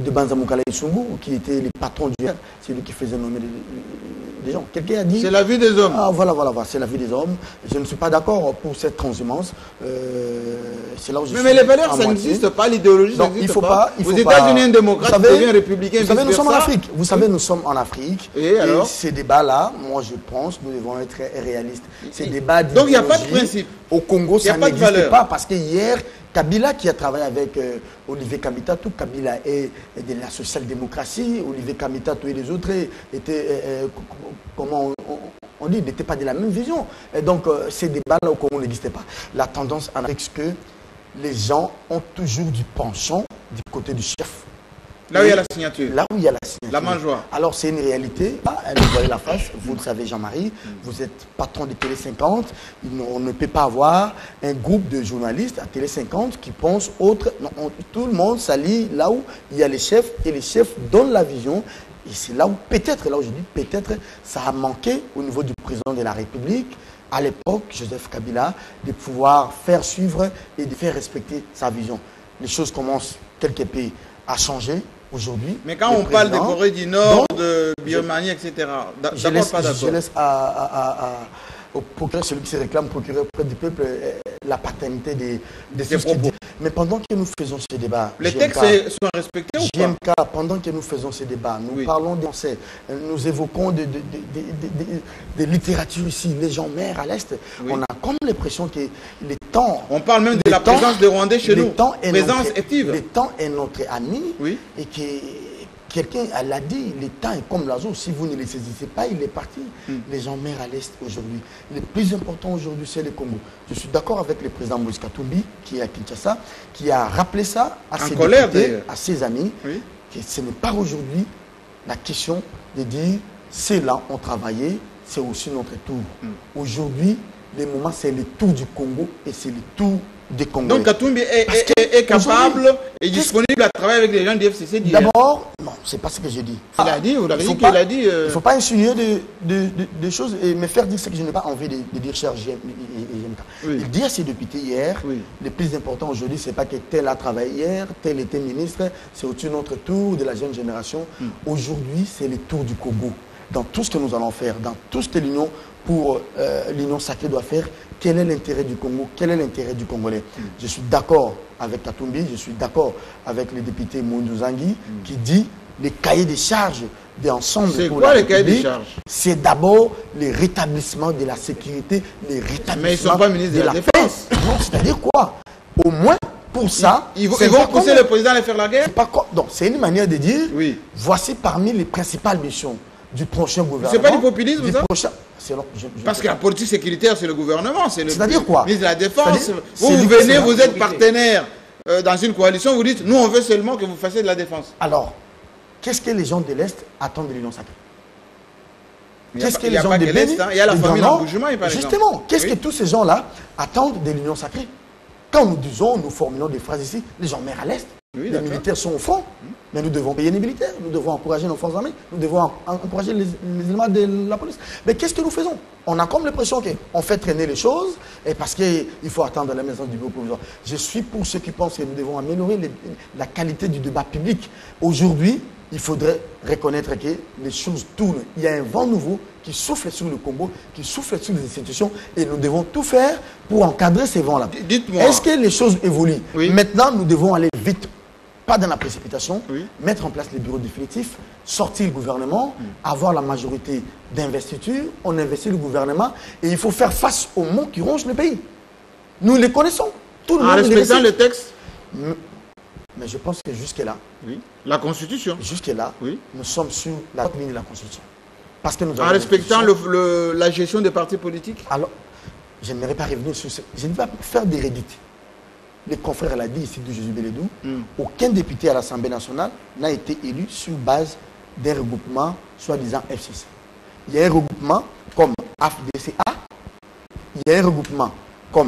de Banzamukala Sungu, qui était le patron du R, c'est lui qui faisait nommer les, les gens. Quelqu'un a dit... C'est la vie des hommes. Ah, voilà, voilà, voilà c'est la vie des hommes. Je ne suis pas d'accord pour cette transhumance. Euh, c'est là où je mais, suis... Mais les valeurs, ça n'existe pas, l'idéologie, ça n'existe pas. pas. Il Aux États-Unis, un démocrate devient républicain. Vous savez, nous sommes en Afrique. Vous savez, nous sommes en Afrique. Et alors? Ces débats-là, moi, je pense, nous devons être réalistes. Ces débats Donc, il n'y a pas de principe. Au Congo, ça n'existe pas parce que hier, Kabila qui a travaillé avec euh, Olivier Kamitatou, Kabila est, est de la social-démocratie, Olivier Kamitatou et les autres étaient, euh, comment on, on dit, n'étaient pas de la même vision. Et donc, euh, ces débats-là au Congo n'existaient pas. La tendance en Afrique, c'est que les gens ont toujours du penchant du côté du chef. Là où il y a la signature. Là où il y a la signature. La mangeoire. Alors c'est une réalité. Vous voyez la face, vous le savez Jean-Marie, vous êtes patron de Télé cinquante. On ne peut pas avoir un groupe de journalistes à Télé cinquante qui pensent autre. Non, on, tout le monde s'allie là où il y a les chefs et les chefs donnent la vision. Et c'est là où peut-être, là où je dis peut-être, ça a manqué au niveau du président de la République, à l'époque, Joseph Kabila, de pouvoir faire suivre et de faire respecter sa vision. Les choses commencent quelque peu à changer aujourd'hui. Mais quand on parle de Corée du Nord, donc, de Birmanie, et cetera, d'accord, pas d'accord. Je laisse à, à, à, à, au procureur, celui qui se réclame procureur auprès du peuple, la paternité des, des ce qu'il dit. Mais pendant que nous faisons ce débat, les textes sont respectés ou pas? J M K, pendant que nous faisons ce débat, nous oui. parlons de français, nous évoquons de, de, de, de, de, de, de littérature ici, les gens mères à l'Est, oui. on a comme l'impression que les temps... On parle même de la temps, présence des Rwandais chez nous, temps est présence notre, active. Le temps est notre ami, oui. et que quelqu'un l'a dit, le temps est comme l'oiseau, si vous ne le saisissez pas, il est parti. Mm. Les gens meurent à l'Est aujourd'hui. Le plus important aujourd'hui, c'est le Congo. Je suis d'accord avec le président Moïse Katumbi, qui est à Kinshasa, qui a rappelé ça à en ses colère, députés, à ses amis, oui. que ce n'est pas aujourd'hui la question de dire, c'est là, on travaillait, c'est aussi notre tour. Mm. Aujourd'hui, le moment, c'est le tour du Congo et c'est le tour des Congolais. Donc Katumbi est, est, est, est capable et disponible à travailler avec les gens du F C C d'hier. D'abord, non, c'est pas ce que j'ai dit. Il a dit, vous l'avez dit qu'il a dit... Euh... Il ne faut pas insinuer des de, de, de choses et me faire dire ce que je n'ai pas envie de, de dire, cher J M K. Oui. Il dit à ses députés hier, oui. le plus important aujourd'hui, ce n'est pas que tel a travaillé hier, tel était ministre, c'est au-dessus de notre tour de la jeune génération. Mm. Aujourd'hui, c'est le tour du Congo. Dans tout ce que nous allons faire, dans tout ce que l'Union pour euh, l'Union sacrée doit faire, quel est l'intérêt du Congo, quel est l'intérêt du Congolais. Mm. Je suis d'accord avec Katumbi, je suis d'accord avec le député Moundou Zangui mm. qui dit les cahiers des charges de l'ensemble de la République, c'est d'abord le rétablissement de la sécurité, le rétablissement Mais ils ne sont pas ministres de, de la, la Défense. Non, c'est-à-dire quoi? Au moins pour ça... Ils, ils vont, ils vont pousser combien? Le président à aller faire la guerre? C'est une manière de dire, oui. voici parmi les principales missions du prochain gouvernement. C'est pas du populisme, ça prochain... Long, je, je Parce que la politique sécuritaire, c'est le gouvernement, c'est le C'est-à-dire quoi? ministre de la Défense. Vous, vous venez, vous êtes partenaire euh, dans une coalition, vous dites, nous, on veut seulement que vous fassiez de la défense. Alors, qu'est-ce que les gens de l'Est attendent de l'Union sacrée? Qu'est-ce que les gens de l'Est, hein? Il y a la famille d'Amboujima, par exemple. Justement, qu'est-ce oui. que tous ces gens-là attendent de l'Union sacrée? Quand nous disons, nous formulons des phrases ici, les gens meurent à l'Est. Oui, les militaires sont au front, mmh. mais nous devons payer les militaires, nous devons encourager nos forces armées, nous devons encourager les, les éléments de la police. Mais qu'est-ce que nous faisons? On a comme l'impression qu'on fait traîner les choses et parce qu'il faut attendre la maison du bureau provisoire. Je suis pour ceux qui pensent que nous devons améliorer les, la qualité du débat public. Aujourd'hui, il faudrait reconnaître que les choses tournent. Il y a un vent nouveau qui souffle sur le Congo, qui souffle sur les institutions et nous devons tout faire pour encadrer ces vents-là. Dites-moi. Est-ce que les choses évoluent? Oui. Maintenant, nous devons aller vite. Pas dans la précipitation, oui. mettre en place les bureaux définitifs, sortir le gouvernement, mmh. avoir la majorité d'investiture, on investit le gouvernement et il faut faire face aux maux qui rongent le pays. Nous les connaissons. Tout le en monde respectant le texte. Mais je pense que jusque-là, oui. la Constitution, jusque-là, oui. nous sommes sur la ligne de la Constitution. Parce que nous en respectant le, le, la gestion des partis politiques. Alors, je n'aimerais pas revenir sur ce. Je ne vais pas faire des rédits. Les confrères l'ont dit ici de Jésus Bélédou, mm. aucun député à l'Assemblée nationale n'a été élu sur base d'un regroupement soi-disant F C C. Il y a un regroupement comme A F D C A, il y a un regroupement comme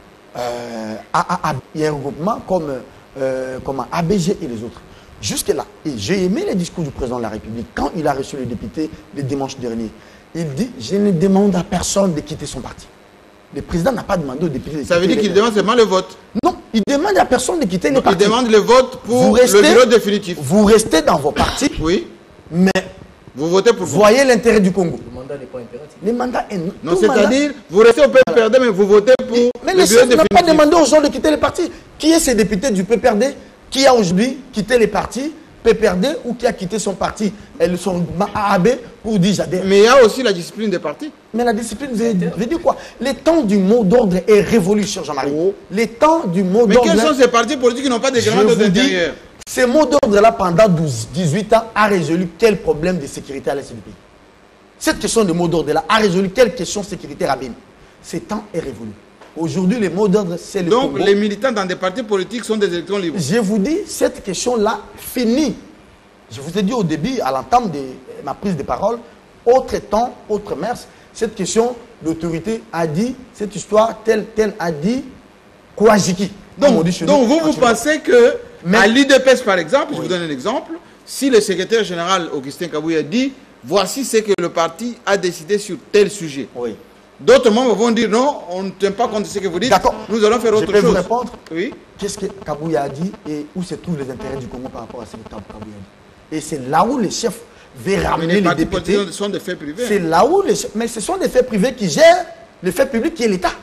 euh, A A A, il y a un regroupement comme, euh, comme A B G et les autres. Jusque-là, et j'ai aimé les discours du président de la République quand il a reçu les députés le dimanche dernier. Il dit, je ne demande à personne de quitter son parti. Le président n'a pas demandé aux députés de quitter. Ça veut dire qu'il demande seulement le vote. Non, il demande à personne de quitter les Donc, partis. il demande le vote pour Vous restez- le bureau définitif. Vous restez dans vos partis, Oui. mais Vous votez pour vous. voyez l'intérêt du Congo. Le mandat n'est pas impératif. Les mandats est Non, tout c'est-à-dire, vous restez au P P R D, mais vous votez pour Mais le le bureau chef n'a pas définitif. demandé aux gens de quitter les partis. Qui est ces députés du P P R D qui a aujourd'hui quitté les partis, P P R D, ou qui a quitté son parti, elles sont A A B pour dire j'adhère. Mais il y a aussi la discipline des partis. Mais la discipline veut, veut dire quoi? Le temps du mot d'ordre est révolu, cher Jean-Marie. Oh. Le temps du mot Mais d'ordre. quels sont ces partis politiques qui n'ont pas de Je grands vous dis, d'intérieur? ce mot d'ordre-là, pendant douze, dix-huit ans, a résolu quel problème de sécurité à l'est du pays? Cette question de mot d'ordre-là a résolu quelle question sécuritaire à Bénin? Ce temps est révolu. Aujourd'hui, le mot d'ordre, c'est le Donc, Congo. les militants dans des partis politiques sont des élections libres. Je vous dis, cette question-là finit. Je vous ai dit au début, à l'entame de ma prise de parole, autre temps, autre mœurs, cette question, l'autorité a dit, cette histoire, telle, telle a dit, Kouajiki. Donc, donc vous, vous pensez que, Mais- à l'U D P S par exemple, je Oui. vous donne un exemple, si le secrétaire général Augustin Kabouya dit, voici ce que le parti a décidé sur tel sujet. Oui. D'autres membres vont dire non, on ne tient pas compte de ce que vous dites, D'accord. nous allons faire Je autre peux vous chose. répondre? Oui. Qu'est-ce que Kabouya a dit et où se trouvent les intérêts du Congo par rapport à ce que Kabouya a dit? Et c'est là où les chefs veulent Mais ramener les les partis députés. politiques sont des faits privés. C'est là où les chefs... Mais ce sont des faits privés qui gèrent les faits publics qui est l'État.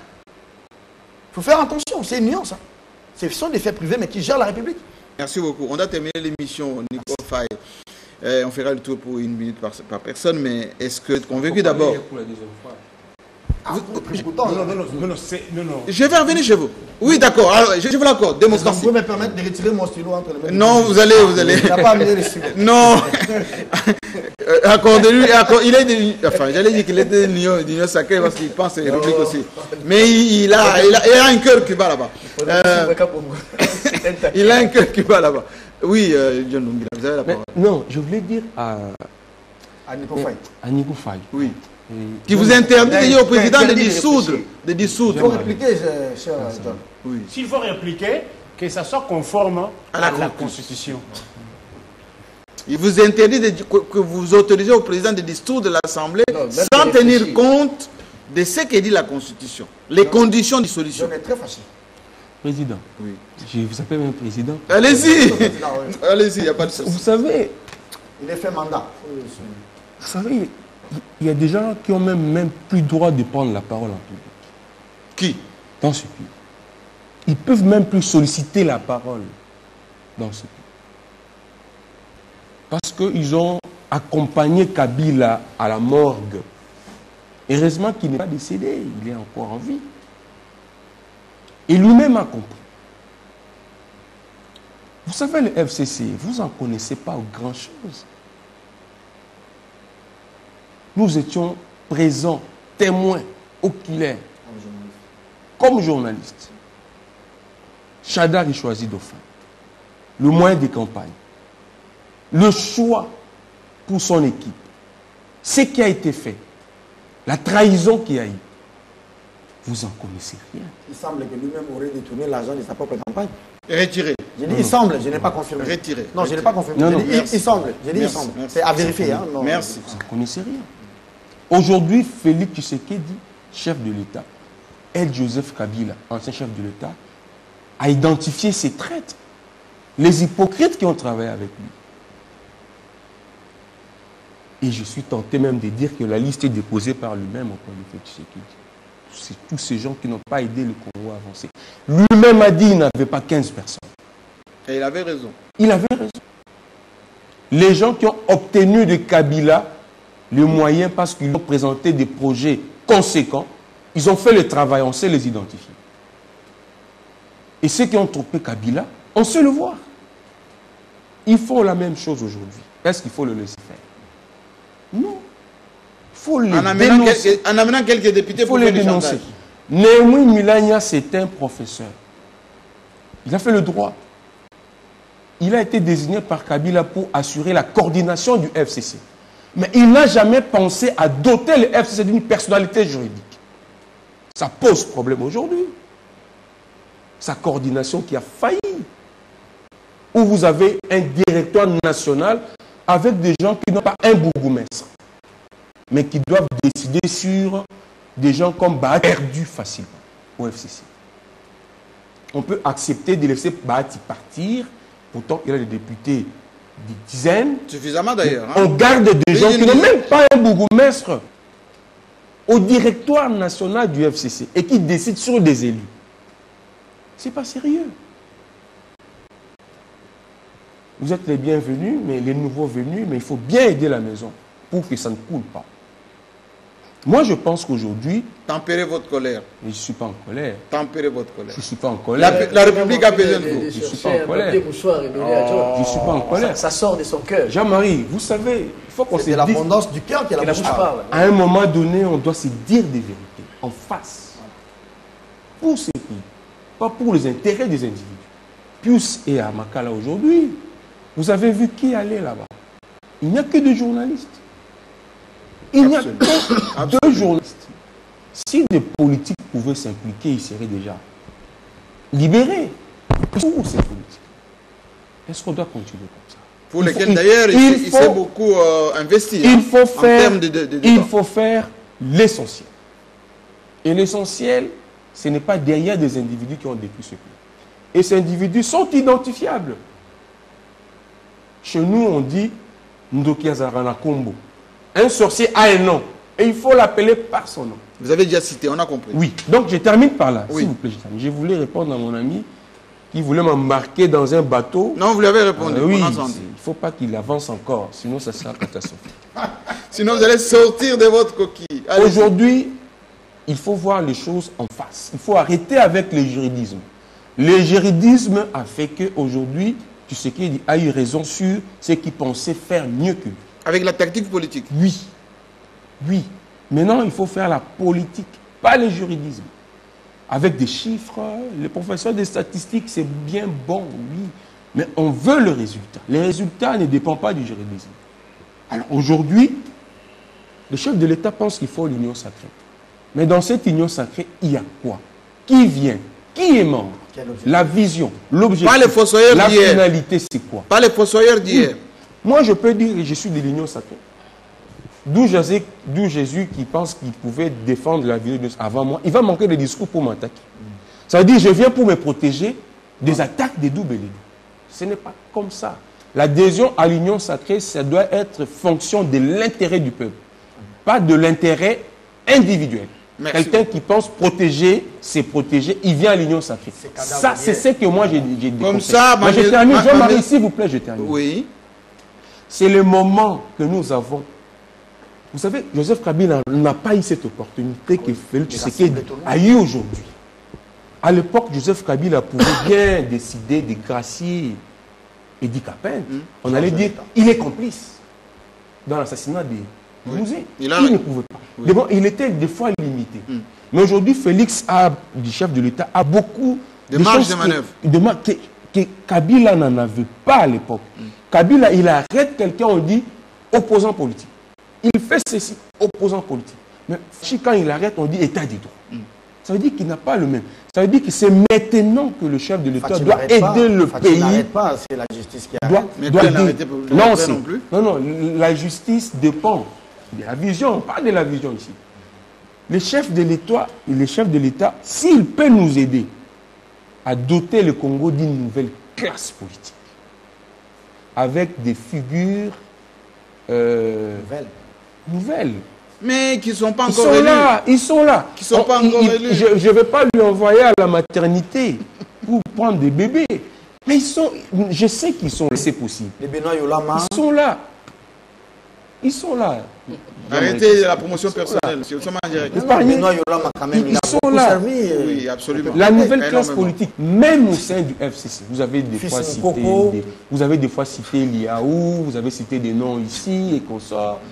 Il faut faire attention, c'est une nuance. Hein. Ce sont des faits privés mais qui gèrent la République. Merci beaucoup. On a terminé l'émission, Nico Faye. Euh, on fera le tour pour une minute par, par personne, mais est-ce que vous êtes convaincu d'abord? Pour la deuxième fois. Ah, Non, non, non, non, non, non, c'est- non, non. Je vais revenir chez vous. Oui, d'accord. Alors, Je, je vous l'accorde. Est-ce que vous Démocratie. pouvez me permettre de retirer mon stylo entre les mains? Non, vous allez, vous allez. Il n'a pas amené le stylo. Non. Euh, Accordez-lui. accorde- Il est de, enfin, j'allais dire qu'il était de l'Union d'Union sacrée parce qu'il pense à la République aussi. Mais il, il a, il, a, il a un cœur cubain là-bas. Euh, il a un cœur cubain là-bas. Oui, euh, John Lungila, vous avez la Mais parole. non, je voulais dire à, À Nico Faye. à Nico Faye. Oui. Et- Qui vous interdit de dire au président de Interdit de dissoudre. réfléchir. De Il dissoudre. faut répliquer, euh, cher John. Oui. S'il faut répliquer, que ça soit conforme À la à la Constitution. Constitution. Il vous interdit de, que, que vous autorisez au président de dissoudre l'Assemblée Non, même sans de tenir réfléchir. compte de ce que dit la Constitution. Les conditions de dissolution. John est très fâché. Président, Oui. je vous appelle même président. Allez-y. Ah ouais. Allez-y, il n'y a pas de souci. Vous savez, Il est fait mandat. vous savez, il y a des gens qui ont même, même plus droit de prendre la parole en public. Qui? Dans ce pays. Ils peuvent même plus solliciter la parole dans ce pays. Parce qu'ils ont accompagné Kabila à la morgue. Heureusement qu'il n'est pas décédé, il est encore en vie. Et lui-même a compris. Vous savez, le F C C, vous n'en connaissez pas grand-chose. Nous étions présents, témoins, oculaires, comme journalistes. Chadar y choisit Dauphin. Le moyen de campagne. Le choix pour son équipe. Ce qui a été fait. La trahison qu'il y a eu. Vous en connaissez rien. Il semble que lui-même aurait détourné l'argent de sa propre campagne. Retirez. J'ai dit, il semble, je n'ai pas confirmé. Retirez. Non, je n'ai pas confirmé. Non, J'ai non, dit, il- merci. il, semble. J'ai dit, il Merci, semble. merci. C'est à vérifier. Hein, non. Merci. Vous n'en connaissez rien. Aujourd'hui, Félix Tshisekedi, chef de l'État, et Joseph Kabila, ancien chef de l'État, a identifié ces traîtres, les hypocrites qui ont travaillé avec lui. Et je suis tenté même de dire que la liste est déposée par lui-même auprès de Félix Tshisekedi. C'est tous ces gens qui n'ont pas aidé le Congo à avancer. Lui-même a dit qu'il n'avait pas quinze personnes. Et il avait raison. Il avait raison. Les gens qui ont obtenu de Kabila les moyens parce qu'ils ont présenté des projets conséquents, ils ont fait le travail, on sait les identifier. Et ceux qui ont trompé Kabila, on sait le voir. Ils font la même chose aujourd'hui. Est-ce qu'il faut le laisser faire? Non. Il faut les En amenant, dénoncer. quelques, en amenant quelques députés Il faut pour les faire du dénoncer. chantage. Néhémie Milania, c'est un professeur. Il a fait le droit. Il a été désigné par Kabila pour assurer la coordination du F C C. Mais il n'a jamais pensé à doter le F C C d'une personnalité juridique. Ça pose problème aujourd'hui. Sa coordination qui a failli. Où vous avez un directeur national avec des gens qui n'ont pas un bourgmestre, mais qui doivent décider sur des gens comme Bahati perdu facilement au F C C. On peut accepter de laisser Bahati partir, pourtant il a des députés des dizaines. Suffisamment d'ailleurs. Hein. On garde des gens qui n'ont même pas un bourgmestre au directoire national du F C C et qui décident sur des élus. C'est pas sérieux. Vous êtes les bienvenus, mais les nouveaux venus, mais il faut bien aider la maison pour que ça ne coule pas. Moi, je pense qu'aujourd'hui... Tempérez votre colère. Je ne suis pas en colère. Tempérez votre colère. Je ne suis pas en colère. La, la République a besoin de vous. Je ne suis pas en colère. Oh. Je ne suis pas en colère. Ça, ça sort de son cœur. Jean-Marie, vous savez, il faut qu'on se dise... C'est l'abondance du cœur qui la bouche parle. À un moment donné, on doit se dire des vérités, en face. Pour ces pays. Pas pour les intérêts des individus. Pius et à Makala aujourd'hui, vous avez vu qui allait là-bas. Il n'y a que deux journalistes. Il n'y a que deux journalistes. Si des politiques pouvaient s'impliquer, ils seraient déjà libérés. Pour ces politiques. Est-ce qu'on doit continuer comme ça? Pour lesquels d'ailleurs il, il s'est beaucoup euh, investi. Il hein, faut faire, de, de, de, de il faut faire l'essentiel. Et l'essentiel, ce n'est pas derrière des individus qui ont détruit ce pays. Et ces individus sont identifiables. Chez nous, on dit Ndokiazarana Kombo. Un sorcier a un nom. Et il faut l'appeler par son nom. Vous avez déjà cité, on a compris. Oui. Donc, je termine par là. Oui. S'il vous plaît, je voulais répondre à mon ami qui voulait m'embarquer dans un bateau. Non, vous lui avez répondu. Euh, oui, il ne faut pas qu'il avance encore. Sinon, ça sera catastrophique. Sinon, vous allez sortir de votre coquille. Aujourd'hui, il faut voir les choses en face. Il faut arrêter avec le juridisme. Le juridisme a fait qu'aujourd'hui, Tshisekedi a eu raison sur ce qu'il pensait faire mieux que lui. Avec la tactique politique. Oui. Oui. Maintenant, il faut faire la politique, pas le juridisme. Avec des chiffres, les professeurs des statistiques, c'est bien bon, oui. Mais on veut le résultat. Les résultats ne dépendent pas du juridisme. Alors aujourd'hui, le chef de l'État pense qu'il faut l'union sacrée. Mais dans cette union sacrée, il y a quoi? Qui vient? Qui est membre? La vision, l'objectif, la finalité, c'est quoi? Pas les fossoyeurs d'hier. Moi, je peux dire que je suis de l'union sacrée. D'où Jésus, d'où Jésus qui pense qu'il pouvait défendre la vie avant moi. Il va manquer de discours pour m'attaquer. Ça veut dire je viens pour me protéger des attaques des doubles légumes. Ce n'est pas comme ça. L'adhésion à l'union sacrée, ça doit être fonction de l'intérêt du peuple, pas de l'intérêt individuel. Quelqu'un qui pense protéger, c'est protéger, il vient à l'union sacrée. Ça, c'est ce que moi j'ai dit. Comme ça, moi, je termine. Jean-Marie, s'il vous plaît, je termine. Oui. C'est le moment que nous avons. Vous savez, Joseph Kabila n'a pas eu cette opportunité que Félix Tshisekedi a eu aujourd'hui. À l'époque, Joseph Kabila pouvait bien décider de gracier Edi Kapin. Mmh. On allait dire il est complice dans l'assassinat des Mouzé. Oui. Il, a... il ne pouvait pas. Oui. Bon, il était des fois limité. Mmh. Mais aujourd'hui, Félix, a, du chef de l'État, a beaucoup de, de marge de manœuvre. Que, de, que, que Kabila n'en avait pas à l'époque. Mmh. Kabila, il arrête quelqu'un, on dit opposant politique. Il fait ceci, opposant politique. Mais quand il arrête, on dit état du droit. Mm. Ça veut dire qu'il n'a pas le même. Ça veut dire que c'est maintenant que le chef de l'État doit aider pas. le Fati pays. n'arrête pas, c'est la justice qui arrête. Doit, Mais doit aider. Non, non, plus. non, non, la justice dépend de la vision. On parle de la vision ici. Le chef de l'État, le chef de l'État, s'il peut nous aider à doter le Congo d'une nouvelle classe politique, avec des figures euh, nouvelles. nouvelles. Mais qui ne sont pas ils encore sont élus. là, ils sont là. Qui sont On, pas encore il, élus. Je ne vais pas lui envoyer à la maternité pour prendre des bébés. Mais ils sont, je sais qu'ils sont là, c'est possible. Les Benoît Yolama. Ils sont là. Ils sont là. Arrêtez la promotion personnelle. Ils sont en direct. Benoît Yolama, quand même, ils, ils sont là. Servi, oui, absolument. La nouvelle classe politique, même au sein du F C C, vous avez des Fils fois cité, Coco. des, vous avez des fois cité Liaou, vous avez cité des noms ici et consorts.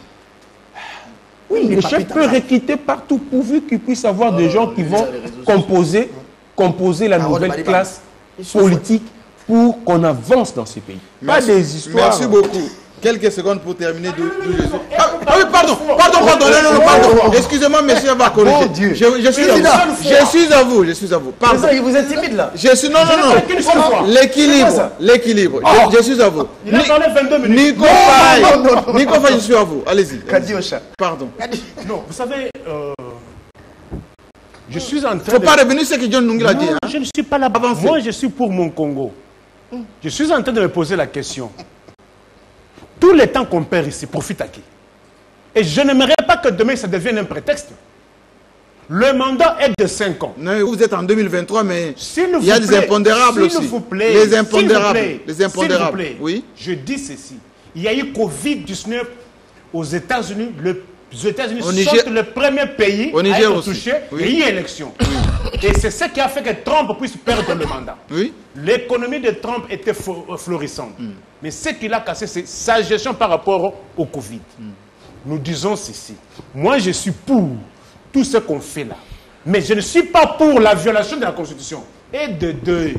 Oui, le chef peut recruter partout pourvu qu'il puisse avoir des gens qui vont composer, composer la nouvelle classe politique pour qu'on avance dans ce pays. Pas des histoires. Merci beaucoup. Quelques secondes pour terminer. De, de Jésus. Ah, ah oui, pardon, pardon, pardon, non, non, pardon. excusez-moi, monsieur Bakole. Mon Dieu. Je, je, suis à vous. je suis à vous, je suis à vous. Pardon. Il vous intimide là. Je suis, non, non, non. L'équilibre, l'équilibre. Je, je suis à vous. Il a parlé vingt-deux minutes. Nico Faye, Nico Faye, je suis à vous. Allez-y. Kadiocha. Pardon. Non, vous savez, euh, Je suis en train Faut de... pas revenir sur ce que John Nungi a dit. Non, Hein? je ne suis pas là-bas. Moi, je suis pour mon Congo. Je suis en train de me poser la question. Tout le temps qu'on perd ici, profite à qui? Et je n'aimerais pas que demain, ça devienne un prétexte. Le mandat est de cinq ans. Non, vous êtes en deux mille vingt-trois, mais il y a plaît, des impondérables aussi. Vous plaît, les impondérables. Plaît, les impondérables. Plaît, oui. Je dis ceci. Il y a eu covid dix-neuf aux États-Unis. Les États-Unis sont Niger... le premier pays au Niger à être aussi. touché. Oui. Et il y a élection. Oui. Et c'est ce qui a fait que Trump puisse perdre le mandat. Oui. L'économie de Trump était florissante. Mm. Mais ce qu'il a cassé, c'est sa gestion par rapport au Covid. Mm. Nous disons ceci. Moi, je suis pour tout ce qu'on fait là. Mais je ne suis pas pour la violation de la Constitution. Et de deux,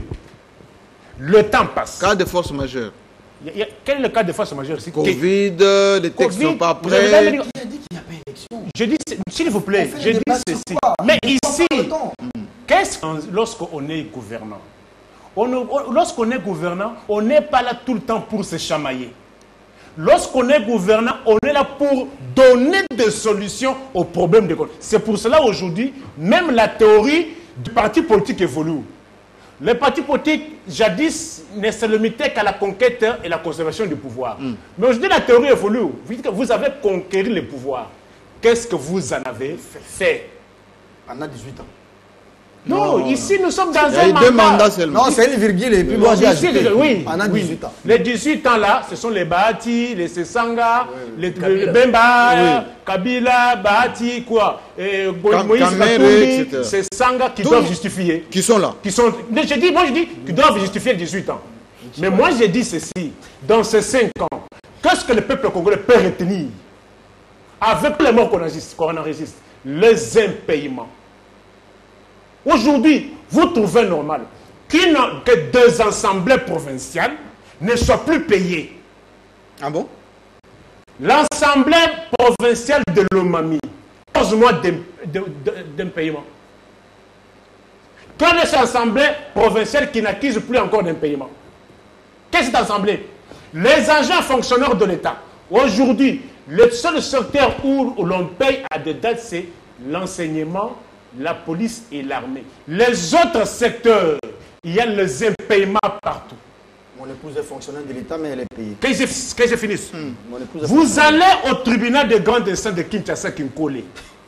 le temps passe. Cas de force majeure. Il y a, quel est le cas de force majeure ici? Covid, que... les textes ne sont pas prêts. Qui a dit qu'il n'y a pas d'élection? Je dis, s'il vous plaît, je dis ceci. Mais ici, qu'est-ce que lorsqu'on est gouvernant? Lorsqu'on est gouvernant, on n'est pas là tout le temps pour se chamailler. Lorsqu'on est gouvernant, on est là pour donner des solutions aux problèmes de l'école. C'est pour cela aujourd'hui, même la théorie du parti politique évolue. Le parti politique, jadis, ne se limitait qu'à la conquête et la conservation du pouvoir. Mm. Mais aujourd'hui, la théorie évolue. Vous dites que vous avez conquéri le pouvoir. Qu'est-ce que vous en avez fait? Pendant dix-huit ans. Non, non, ici nous sommes dans il y a un eu mandat. deux mandats seulement. Non, c'est une virgule et puis moi j'ai ajouté. Oui, pendant oui. dix-huit ans. Les dix-huit ans là, ce sont les Bahati, les Sessanga, oui, oui. les, les Bemba, oui. Kabila, Bahati, quoi, et Moïse Katumbi, Sessanga qui Tout doivent justifier. Qui sont là. Qui sont, je dis, moi je dis qu'ils doivent justifier dix-huit ans. Mais moi j'ai dit ceci, dans ces cinq ans, qu'est-ce que le peuple congolais peut retenir? Avec les morts qu'on enregistre, qu'on enregistre, les impayements. Aujourd'hui, vous trouvez normal que deux assemblées provinciales ne soient plus payées. Ah bon? L'assemblée provinciale de l'Omami, onze mois d'impayement. Quelle est cette assemblée provinciale qui n'accuse plus encore d'impayement? Qu'est-ce que cette assemblée? Les agents fonctionnaires de l'État. Aujourd'hui, le seul secteur où, où l'on paye à des dates, c'est l'enseignement, la police et l'armée. Les autres secteurs, il y a les impayements partout. Mon épouse est fonctionnaire de l'État, mais elle est payée. Que je, que je finisse. Hum. Vous allez au tribunal de grande instance de Kinshasa, Kinkole.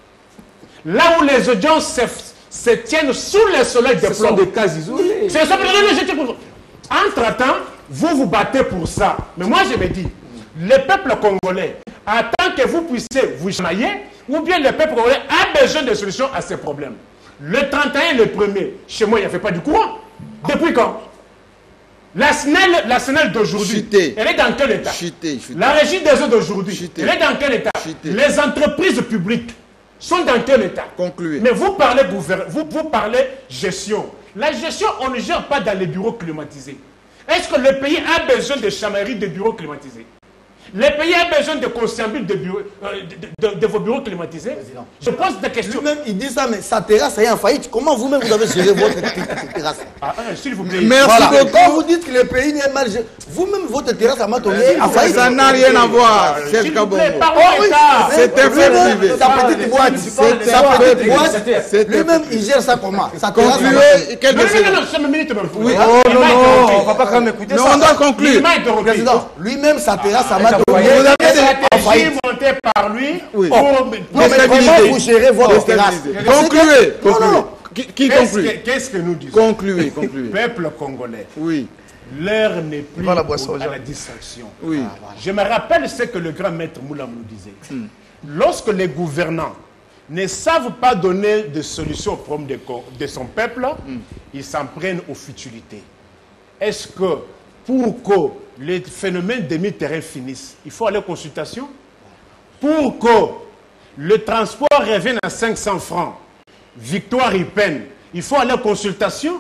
Là où les audiences se, se tiennent sous le soleil de plomb. Ce sont des cas isolés. C'est ça. Entre-temps, vous vous battez pour ça. Mais moi, je me dis, le peuple congolais, attend que vous puissiez vous chamailler, ou bien le peuple congolais a besoin de solutions à ces problèmes. Le trente et un, le premier, chez moi, il n'y avait pas du courant. Depuis quand? La SNEL, la SNEL d'aujourd'hui, elle est dans quel état? Chité, chité. La régie des eaux d'aujourd'hui, elle est dans quel état? Chité. Les entreprises publiques sont dans quel état? Concluez. Mais vous parlez gouvernement, vous, vous parlez gestion. La gestion, on ne gère pas dans les bureaux climatisés. Est-ce que le pays a besoin de chamailleries de bureaux climatisés? Le pays a besoin de conciliabule de, bureau, euh, de, de, de vos bureaux climatisés? Président. Je pose des questions. Lui-même, il dit ça, mais sa terrasse est en faillite. Comment vous-même vous avez géré votre terrasse? Ah, ah, s'il vous plaît. Merci voilà. beaucoup. Quand vous dites que le pays n'est mal géré, vous-même, votre terrasse à Matongé est en faillite. Ça n'a rien à voir. C'est le Gabon. C'est un fait privé. Sa petite boîte. Sa petite boîte. Lui-même, il gère ça comment? Ça concluez. Non, non, non, c'est ma minute. Oui. Oh non, non, on ne va pas quand même écouter ça. Non, on doit conclure. Président, lui-même, sa terrasse à Matongé. Vous avez des stratégies montées par lui oui. pour... Non, mais comment vous gérez votre terrasse? Concluez. Concluez. Qui, qui conclut? Qu'est-ce que nous disons? Concluez, concluez. Peuple congolais. Oui. L'heure n'est plus à la distraction. Oui. Ah, voilà. Je me rappelle ce que le grand maître Moulam nous disait. Hmm. Lorsque les gouvernants ne savent pas donner de solution aux problèmes de, de son peuple, hmm. ils s'en prennent aux futilités. Est-ce que pour que les phénomènes de mi-terrain finissent, il faut aller en consultation? Pour que le transport revienne à cinq cents francs, victoire et peine, il faut aller en consultation?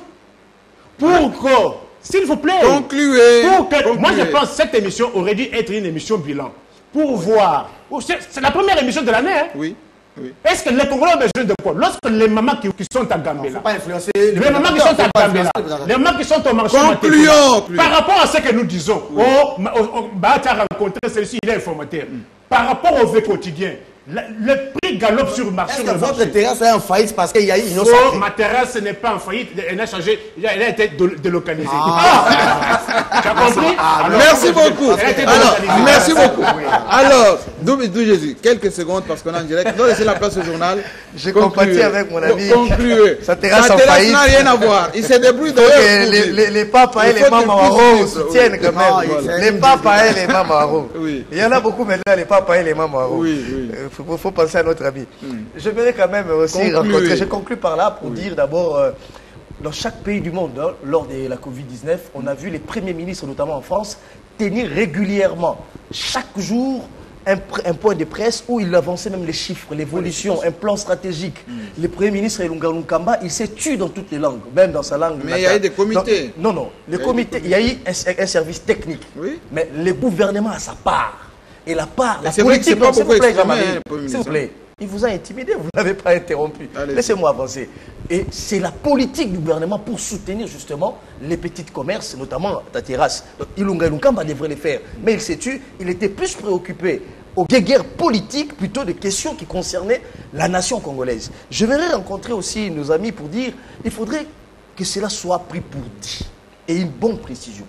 Pour que, s'il vous plaît, concluez, pour que, concluez. Moi je pense que cette émission aurait dû être une émission bilan. Pour oui. voir, c'est la première émission de l'année. Hein? Oui. Oui. Est-ce que les Congolais ont besoin de quoi? Lorsque les mamans qui, qui sont à Gambela, les, les mamans qui sont à Gambela, les mamans qui sont au marché, concluons, par rapport à ce que nous disons, oui. oh, oh, oh, bah, tu as rencontré celui-ci, il est informateur. Mm. Par rapport au V quotidien, Le, le prix galope sur le marché. Est-ce que votre terrasse est en faillite parce qu'il y a eu une autre... Oh, ma terrasse n'est pas en faillite, elle a changé, elle a été délocalisée. Ah. Tu as compris? Ah, alors, merci beaucoup. Alors, merci beaucoup. Alors, d'où Jésus, quelques secondes parce qu'on est en direct. Nous laissez la place au journal. Je compatis avec mon ami. Concluez. Sa terrasse Sa en terrasse faillite. n'a rien à voir. Il se débrouille de les, les, les papas et les mamans soutiennent quand même. Voilà. Les papas et les mamans. Oui. Il y en a beaucoup maintenant, les papas et les mamans. Oui, oui. Il faut, faut penser à notre ami. Hmm. Je voudrais quand même aussi Concluez. rencontrer. Je conclue par là pour oui. dire d'abord, euh, dans chaque pays du monde, hein, lors de la Covid dix-neuf, on a vu les premiers ministres, notamment en France, tenir régulièrement, chaque jour, un, un point de presse où il avançait même les chiffres, l'évolution, un plan stratégique. Mm. Le Premier ministre Ilunga Lunkamba, il s'est tué dans toutes les langues, même dans sa langue. Mais il y a eu des comités. Donc, non, non, les il comités, il y a eu un, un service technique. Oui. Mais le gouvernement a sa part. Et la part, la politique, donc, s'il vous plaît, hein, s'il vous plaît, il vous a intimidé, vous ne l'avez pas interrompu. Laissez-moi avancer. Et c'est la politique du gouvernement pour soutenir justement les petits commerces, notamment ta terrasse. Donc, Ilunga Lunkamba devrait le faire. Mais il s'est tué, il était plus préoccupé aux guerres politiques plutôt de questions qui concernaient la nation congolaise. Je vais rencontrer aussi nos amis pour dire il faudrait que cela soit pris pour dit. Et une bonne précision.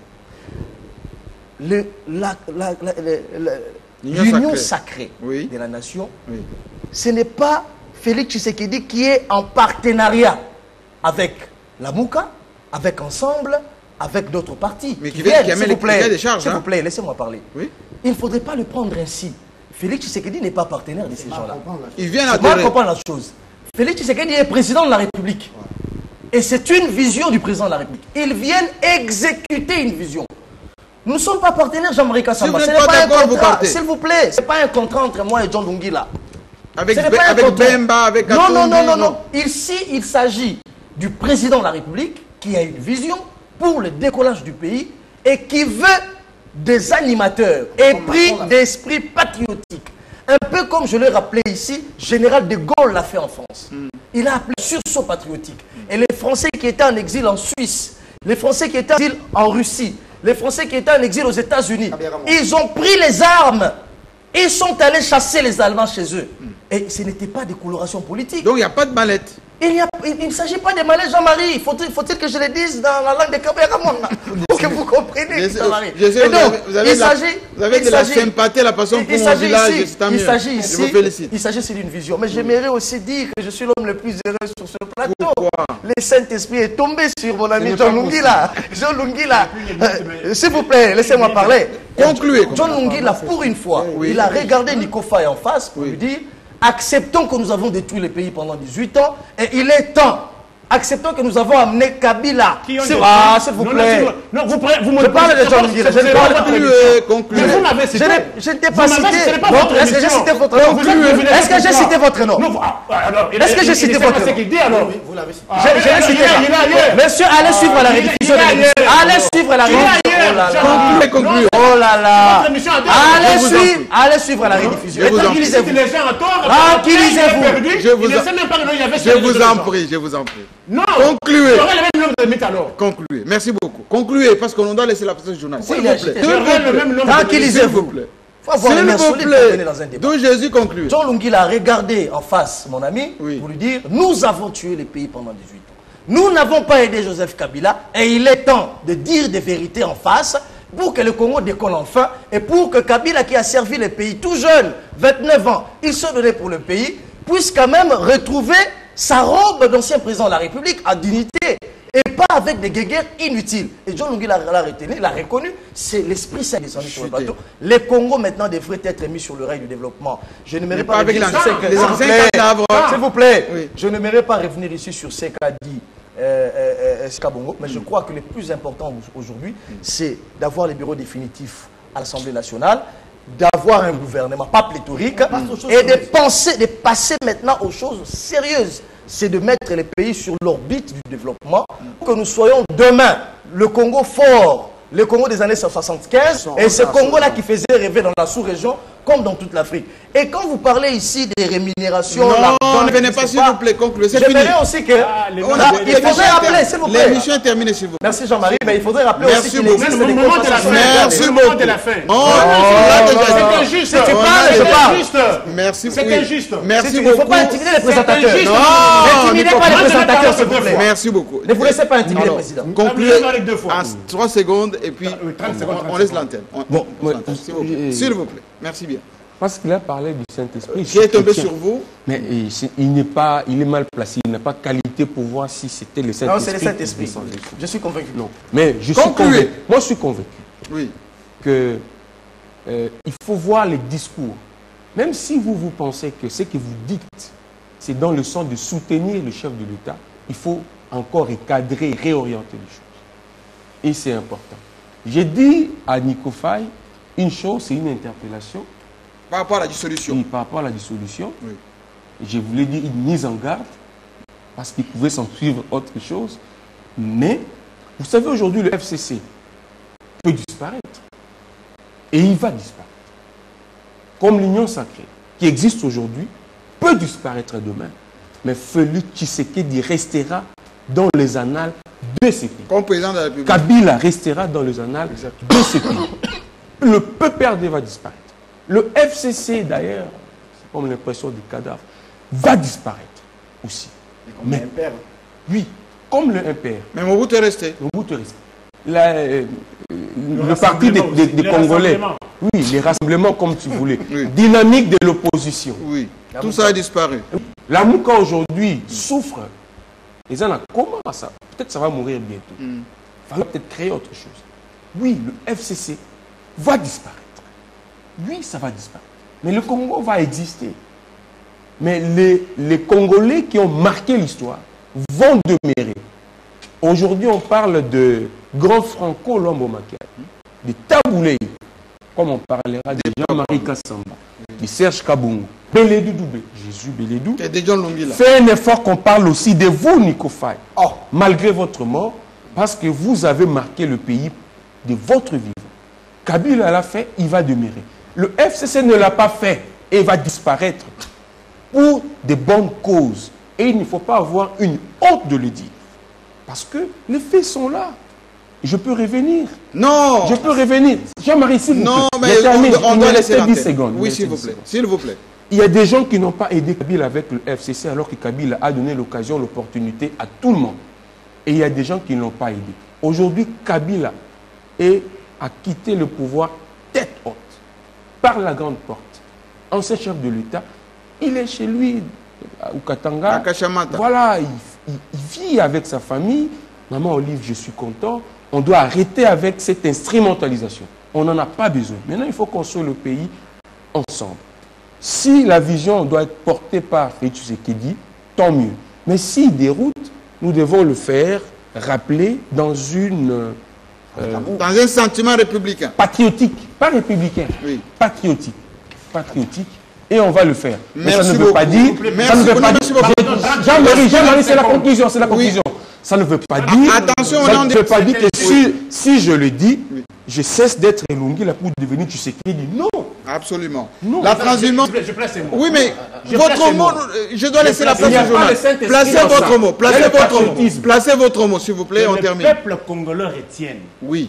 Le, la, la, la, la, l'union sacrée, sacrée oui. de la nation, oui. ce n'est pas Félix Tshisekedi qui est en partenariat avec la Mouka, avec Ensemble, avec d'autres partis. Mais qui, qui viennent, s'il vous plaît, des charges, s'il hein? vous plaît, laissez-moi parler. Oui. Il ne faudrait pas le prendre ainsi. Félix Tshisekedi n'est pas partenaire de ces gens-là. Il vient à comprendre la chose. Félix Tshisekedi est président de la République. Ouais. Et c'est une vision du président de la République. Ils viennent exécuter une vision. Nous ne sommes pas partenaires, Jean-Marie Kassamba. Si ce n'est pas, pas un contrat, s'il vous plaît. Ce n'est pas un contrat entre moi et John Lungila. Avec, avec Bemba, avec non, non, non, non, non. Ici, il s'agit du président de la République qui a une vision pour le décollage du pays et qui veut des animateurs épris d'esprit patriotique. Un peu comme je l'ai rappelé ici, Général de Gaulle l'a fait en France. Mm. Il a appelé sursaut patriotique. Mm. Et les Français qui étaient en exil en Suisse, les Français qui étaient en exil en Russie, les Français qui étaient en exil aux États-Unis, ils ont pris les armes et sont allés chasser les Allemands chez eux. Mm. Et ce n'était pas des colorations politiques. Donc il n'y a pas de mallette. Il, a, il, il ne s'agit pas de malais, Jean-Marie. Faut-il faut que je le dise dans la langue de Kaberamon pour que vous compreniez, Jean-Marie. Je sais, donc, vous avez, il de, la, vous avez de la sympathie, la passion pour mon village. Il s'agit ici, il s'agit ici d'une vision. Mais j'aimerais aussi dire que je suis l'homme le plus heureux sur ce plateau. Pourquoi? Le Saint-Esprit est tombé sur mon ami John Lungila. John Lungila, euh, s'il vous plaît, laissez-moi parler. Concluez. John Lungila, pour une fois, oui. il a regardé Nico Faye en face pour oui. lui dire acceptons que nous avons détruit le pays pendant dix-huit ans et il est temps. Acceptons que nous avons amené Kabila. Ah, s'il vous plaît. Non, vous, vous je parle de John Lungila. Je ne parle pas de Je ne t'ai pas cité. Est-ce que j'ai cité votre nom? Est-ce que j'ai cité votre nom? Est-ce que j'ai cité votre nom? Vous l'avez cité. Monsieur, allez suivre la rediffusion de l'émission. Allez suivre la rediffusion. Oh là là. Allez suivre. Allez suivre la rediffusion. Tranquillisez-vous. Tranquillisez-vous. Je vous en prie. Je vous en prie. Non. Concluez. Alors. Concluez. Merci beaucoup. Concluez parce qu'on doit laisser la place du journal. S'il vous plaît. Tranquillisez-vous. S'il vous plaît. Donc Jésus conclut. John Lungila a regardé en face mon ami oui. pour lui dire nous avons tué le pays pendant dix-huit ans. Nous n'avons pas aidé Joseph Kabila et il est temps de dire des vérités en face pour que le Congo décolle enfin et pour que Kabila qui a servi le pays tout jeune, vingt-neuf ans, il se donnait pour le pays, puisse quand même retrouver sa robe d'ancien président de la République en dignité et pas avec des guéguerres inutiles. Et John Lungila l'a retenu, l'a reconnu, c'est l'esprit saint descendu sur le bateau. Les Congo maintenant devraient être mis sur le rail du développement. Je ne m'irai pas, pas avec les anciens cadavres. S'il vous plaît, oui. je ne m'irai pas revenir ici sur ce qu'a dit euh, euh, Skabongo, mais mm. je crois que le plus important aujourd'hui, mm. c'est d'avoir les bureaux définitifs à l'Assemblée nationale, d'avoir un gouvernement pas pléthorique mmh. et de penser, de passer maintenant aux choses sérieuses. C'est de mettre les pays sur l'orbite du développement pour que nous soyons demain le Congo fort, le Congo des années soixante-quinze et ce Congo-là qui faisait rêver dans la sous-région comme dans toute l'Afrique. Et quand vous parlez ici des rémunérations... Non, ne venez pas, s'il vous plaît, conclure. C'est fini. J'aimerais aussi que... Ah, il faudrait rappeler, s'il vous plaît. L'émission est terminée, s'il vous plaît. Merci Jean-Marie, mais il faudrait rappeler Merci aussi qu'il beaucoup. existe Le des moment de la fin. Merci Le moment de la fin. Oh, C'est injuste. Tu parles, je parle. Merci beaucoup. C'est injuste. Merci Il ne faut beaucoup. pas intimider les présentateurs. injuste. Non, N'intimidez pas les présentateurs, s'il vous plaît. Merci beaucoup. Ne vous laissez pas intimider, Alors, président. concluez avec deux fois. en trois secondes et puis oui, trente on- secondes, on, trente on laisse secondes. l'antenne. On- Bon, on- ouais, on- S'il vous euh, plaît. S'il vous plaît. Merci bien. Parce qu'il a parlé du Saint-Esprit. Qui est tombé Tiens. sur vous? Mais euh, c'est- il n'est pas, il est mal placé. Il n'a pas qualité pour voir si c'était le Saint-Esprit. Non, c'est le qui Saint-Esprit. descendait. Je suis convaincu. Non. Mais je suis Concluez. convaincu. Moi, je suis convaincu Oui. que euh, il faut voir les discours. Même si vous vous pensez que ce que vous dites, c'est dans le sens de soutenir le chef de l'État, il faut encore recadrer, réorienter les choses. Et c'est important. J'ai dit à Nico Faye une chose, c'est une interpellation. Par rapport à la dissolution. Oui, par rapport à la dissolution, Oui. je voulais dire une mise en garde, parce qu'il pouvait s'en suivre autre chose. Mais, vous savez, aujourd'hui, le F C C peut disparaître. Et il va disparaître. Comme l'Union sacrée, qui existe aujourd'hui, peut disparaître demain. Mais Félix Tshisekedi restera dans les annales de ces pays. Comme président de la République. Kabila restera dans les annales de ces pays. Le peuple R D va disparaître. Le F C C, d'ailleurs, c'est comme l'impression du cadavre, va disparaître aussi. Mais, oui, comme le M P R. Mais mon route est resté. Mobutu est resté. La, euh, le, Le parti des, rassemblement des- aussi, des les Congolais. rassemblements. Oui, les rassemblements comme tu voulais. Oui. Dynamique de l'opposition. Oui. Tout ça a disparu. La Mouka aujourd'hui souffre. Les gens, comment ça? Peut-être ça va mourir bientôt. Mm. Il va peut-être créer autre chose. Oui, le F C C va disparaître. Oui, ça va disparaître. Mais le Congo va exister. Mais les, les Congolais qui ont marqué l'histoire vont demeurer. Aujourd'hui, on parle de Grand Franco Luambo Makiadi, de Taboulé, comme on parlera de Jean-Marie Kassamba, de Serge Kabungu, Beledou Doubé, Jésus Beledou. Il y a des gens longuis là. Faites un effort qu'on parle aussi de vous, Nico Faye. Oh. Malgré votre mort, parce que vous avez marqué le pays de votre vivant. Kabila l'a fait, il va demeurer. Le F C C ne l'a pas fait et il va disparaître pour de bonnes causes. Et il ne faut pas avoir une honte de le dire. Parce que les faits sont là. Je peux revenir. Non. Je peux revenir. Jean-Marie, s'il vous Non, plaît. mais Je termine. on, on Il doit me laisser restait dix l'antenne. secondes. Il me Oui, restait s'il vous dix plaît. secondes. S'il vous plaît. Il y a des gens qui n'ont pas aidé Kabila avec le F C C alors que Kabila a donné l'occasion, l'opportunité à tout le monde. Et il y a des gens qui ne l'ont pas aidé. Aujourd'hui, Kabila est, a quitté le pouvoir tête haute, par la grande porte. Ancien chef de l'État, il est chez lui, au Katanga. À Kachamata. Voilà, il, il- il vit avec sa famille. Maman Olive, je suis content. On doit arrêter avec cette instrumentalisation. On n'en a pas besoin. Maintenant, il faut construire le pays ensemble. Si la vision doit être portée par Félix Tshisekedi, tant mieux. Mais s'il déroute, nous devons le faire rappeler dans une euh, Dans un sentiment républicain. patriotique, pas républicain, Oui. patriotique, patriotique, et on va le faire. Mais Merci ça ne veut beaucoup. pas dire, Merci ça ne veut beaucoup. pas Merci dire. beaucoup. Jean-Marie, Jean-Marie, c'est la conclusion, c'est la conclusion. Ça ne veut pas dire, attention, on ça en ne dit- veut pas dire que si, Oui. si je le dis, je cesse d'être Elungi là pour devenir Tshisekedi. Non. Absolument. Non. La transhumance. Je, je place ces mots. Oui, mais Je place votre ces mot, mots. euh, je dois laisser la place- place il y a au pas journal. le Saint-Esprit Placez dans votre ça. mot. Il y Placez a le votre mot. patriotisme. Placez votre mot, s'il vous plaît, on le termine. peuple congolais retienne. Oui.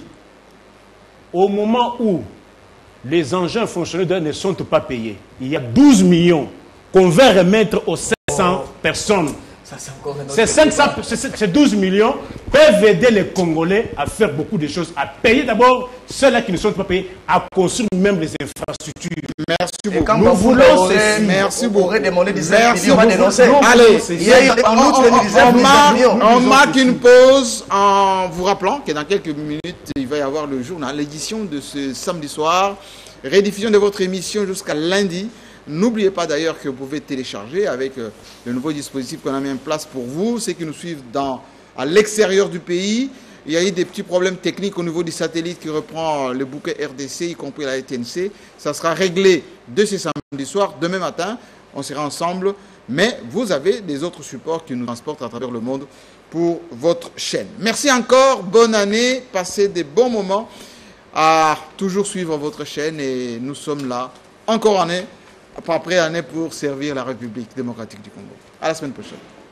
Au moment où les engins fonctionnels ne sont pas payés, il y a douze millions qu'on va remettre aux cinq cents personnes. Ça, c'est encore un autre Ces, cinq cents, ces- ces douze millions peuvent aider les Congolais à faire beaucoup de choses, à payer d'abord ceux-là qui ne sont pas payés, à construire même les infrastructures. Merci Et beaucoup. quand Nous on voulons aurait- ceci. Merci on beaucoup. aurait demandé dix-sept Merci millions, on va beaucoup. dénoncer. Non, Allez, Il y a eu en outre on, les on- dix-sept on marque, millions. on marque une pause en vous rappelant que dans quelques minutes, il va y avoir le journal, l'édition de ce samedi soir, rediffusion de votre émission jusqu'à lundi. N'oubliez pas d'ailleurs que vous pouvez télécharger avec euh, le nouveau dispositif qu'on a mis en place pour vous, ceux qui nous suivent dans, à l'extérieur du pays. Il y a eu des petits problèmes techniques au niveau du satellite qui reprend le bouquet R D C, y compris la T N C. Ça sera réglé de ce samedi soir. Demain matin, on sera ensemble. Mais vous avez des autres supports qui nous transportent à travers le monde pour votre chaîne. Merci encore, bonne année, passez des bons moments à toujours suivre votre chaîne et nous sommes là encore année, après année pour servir la République démocratique du Congo. À la semaine prochaine.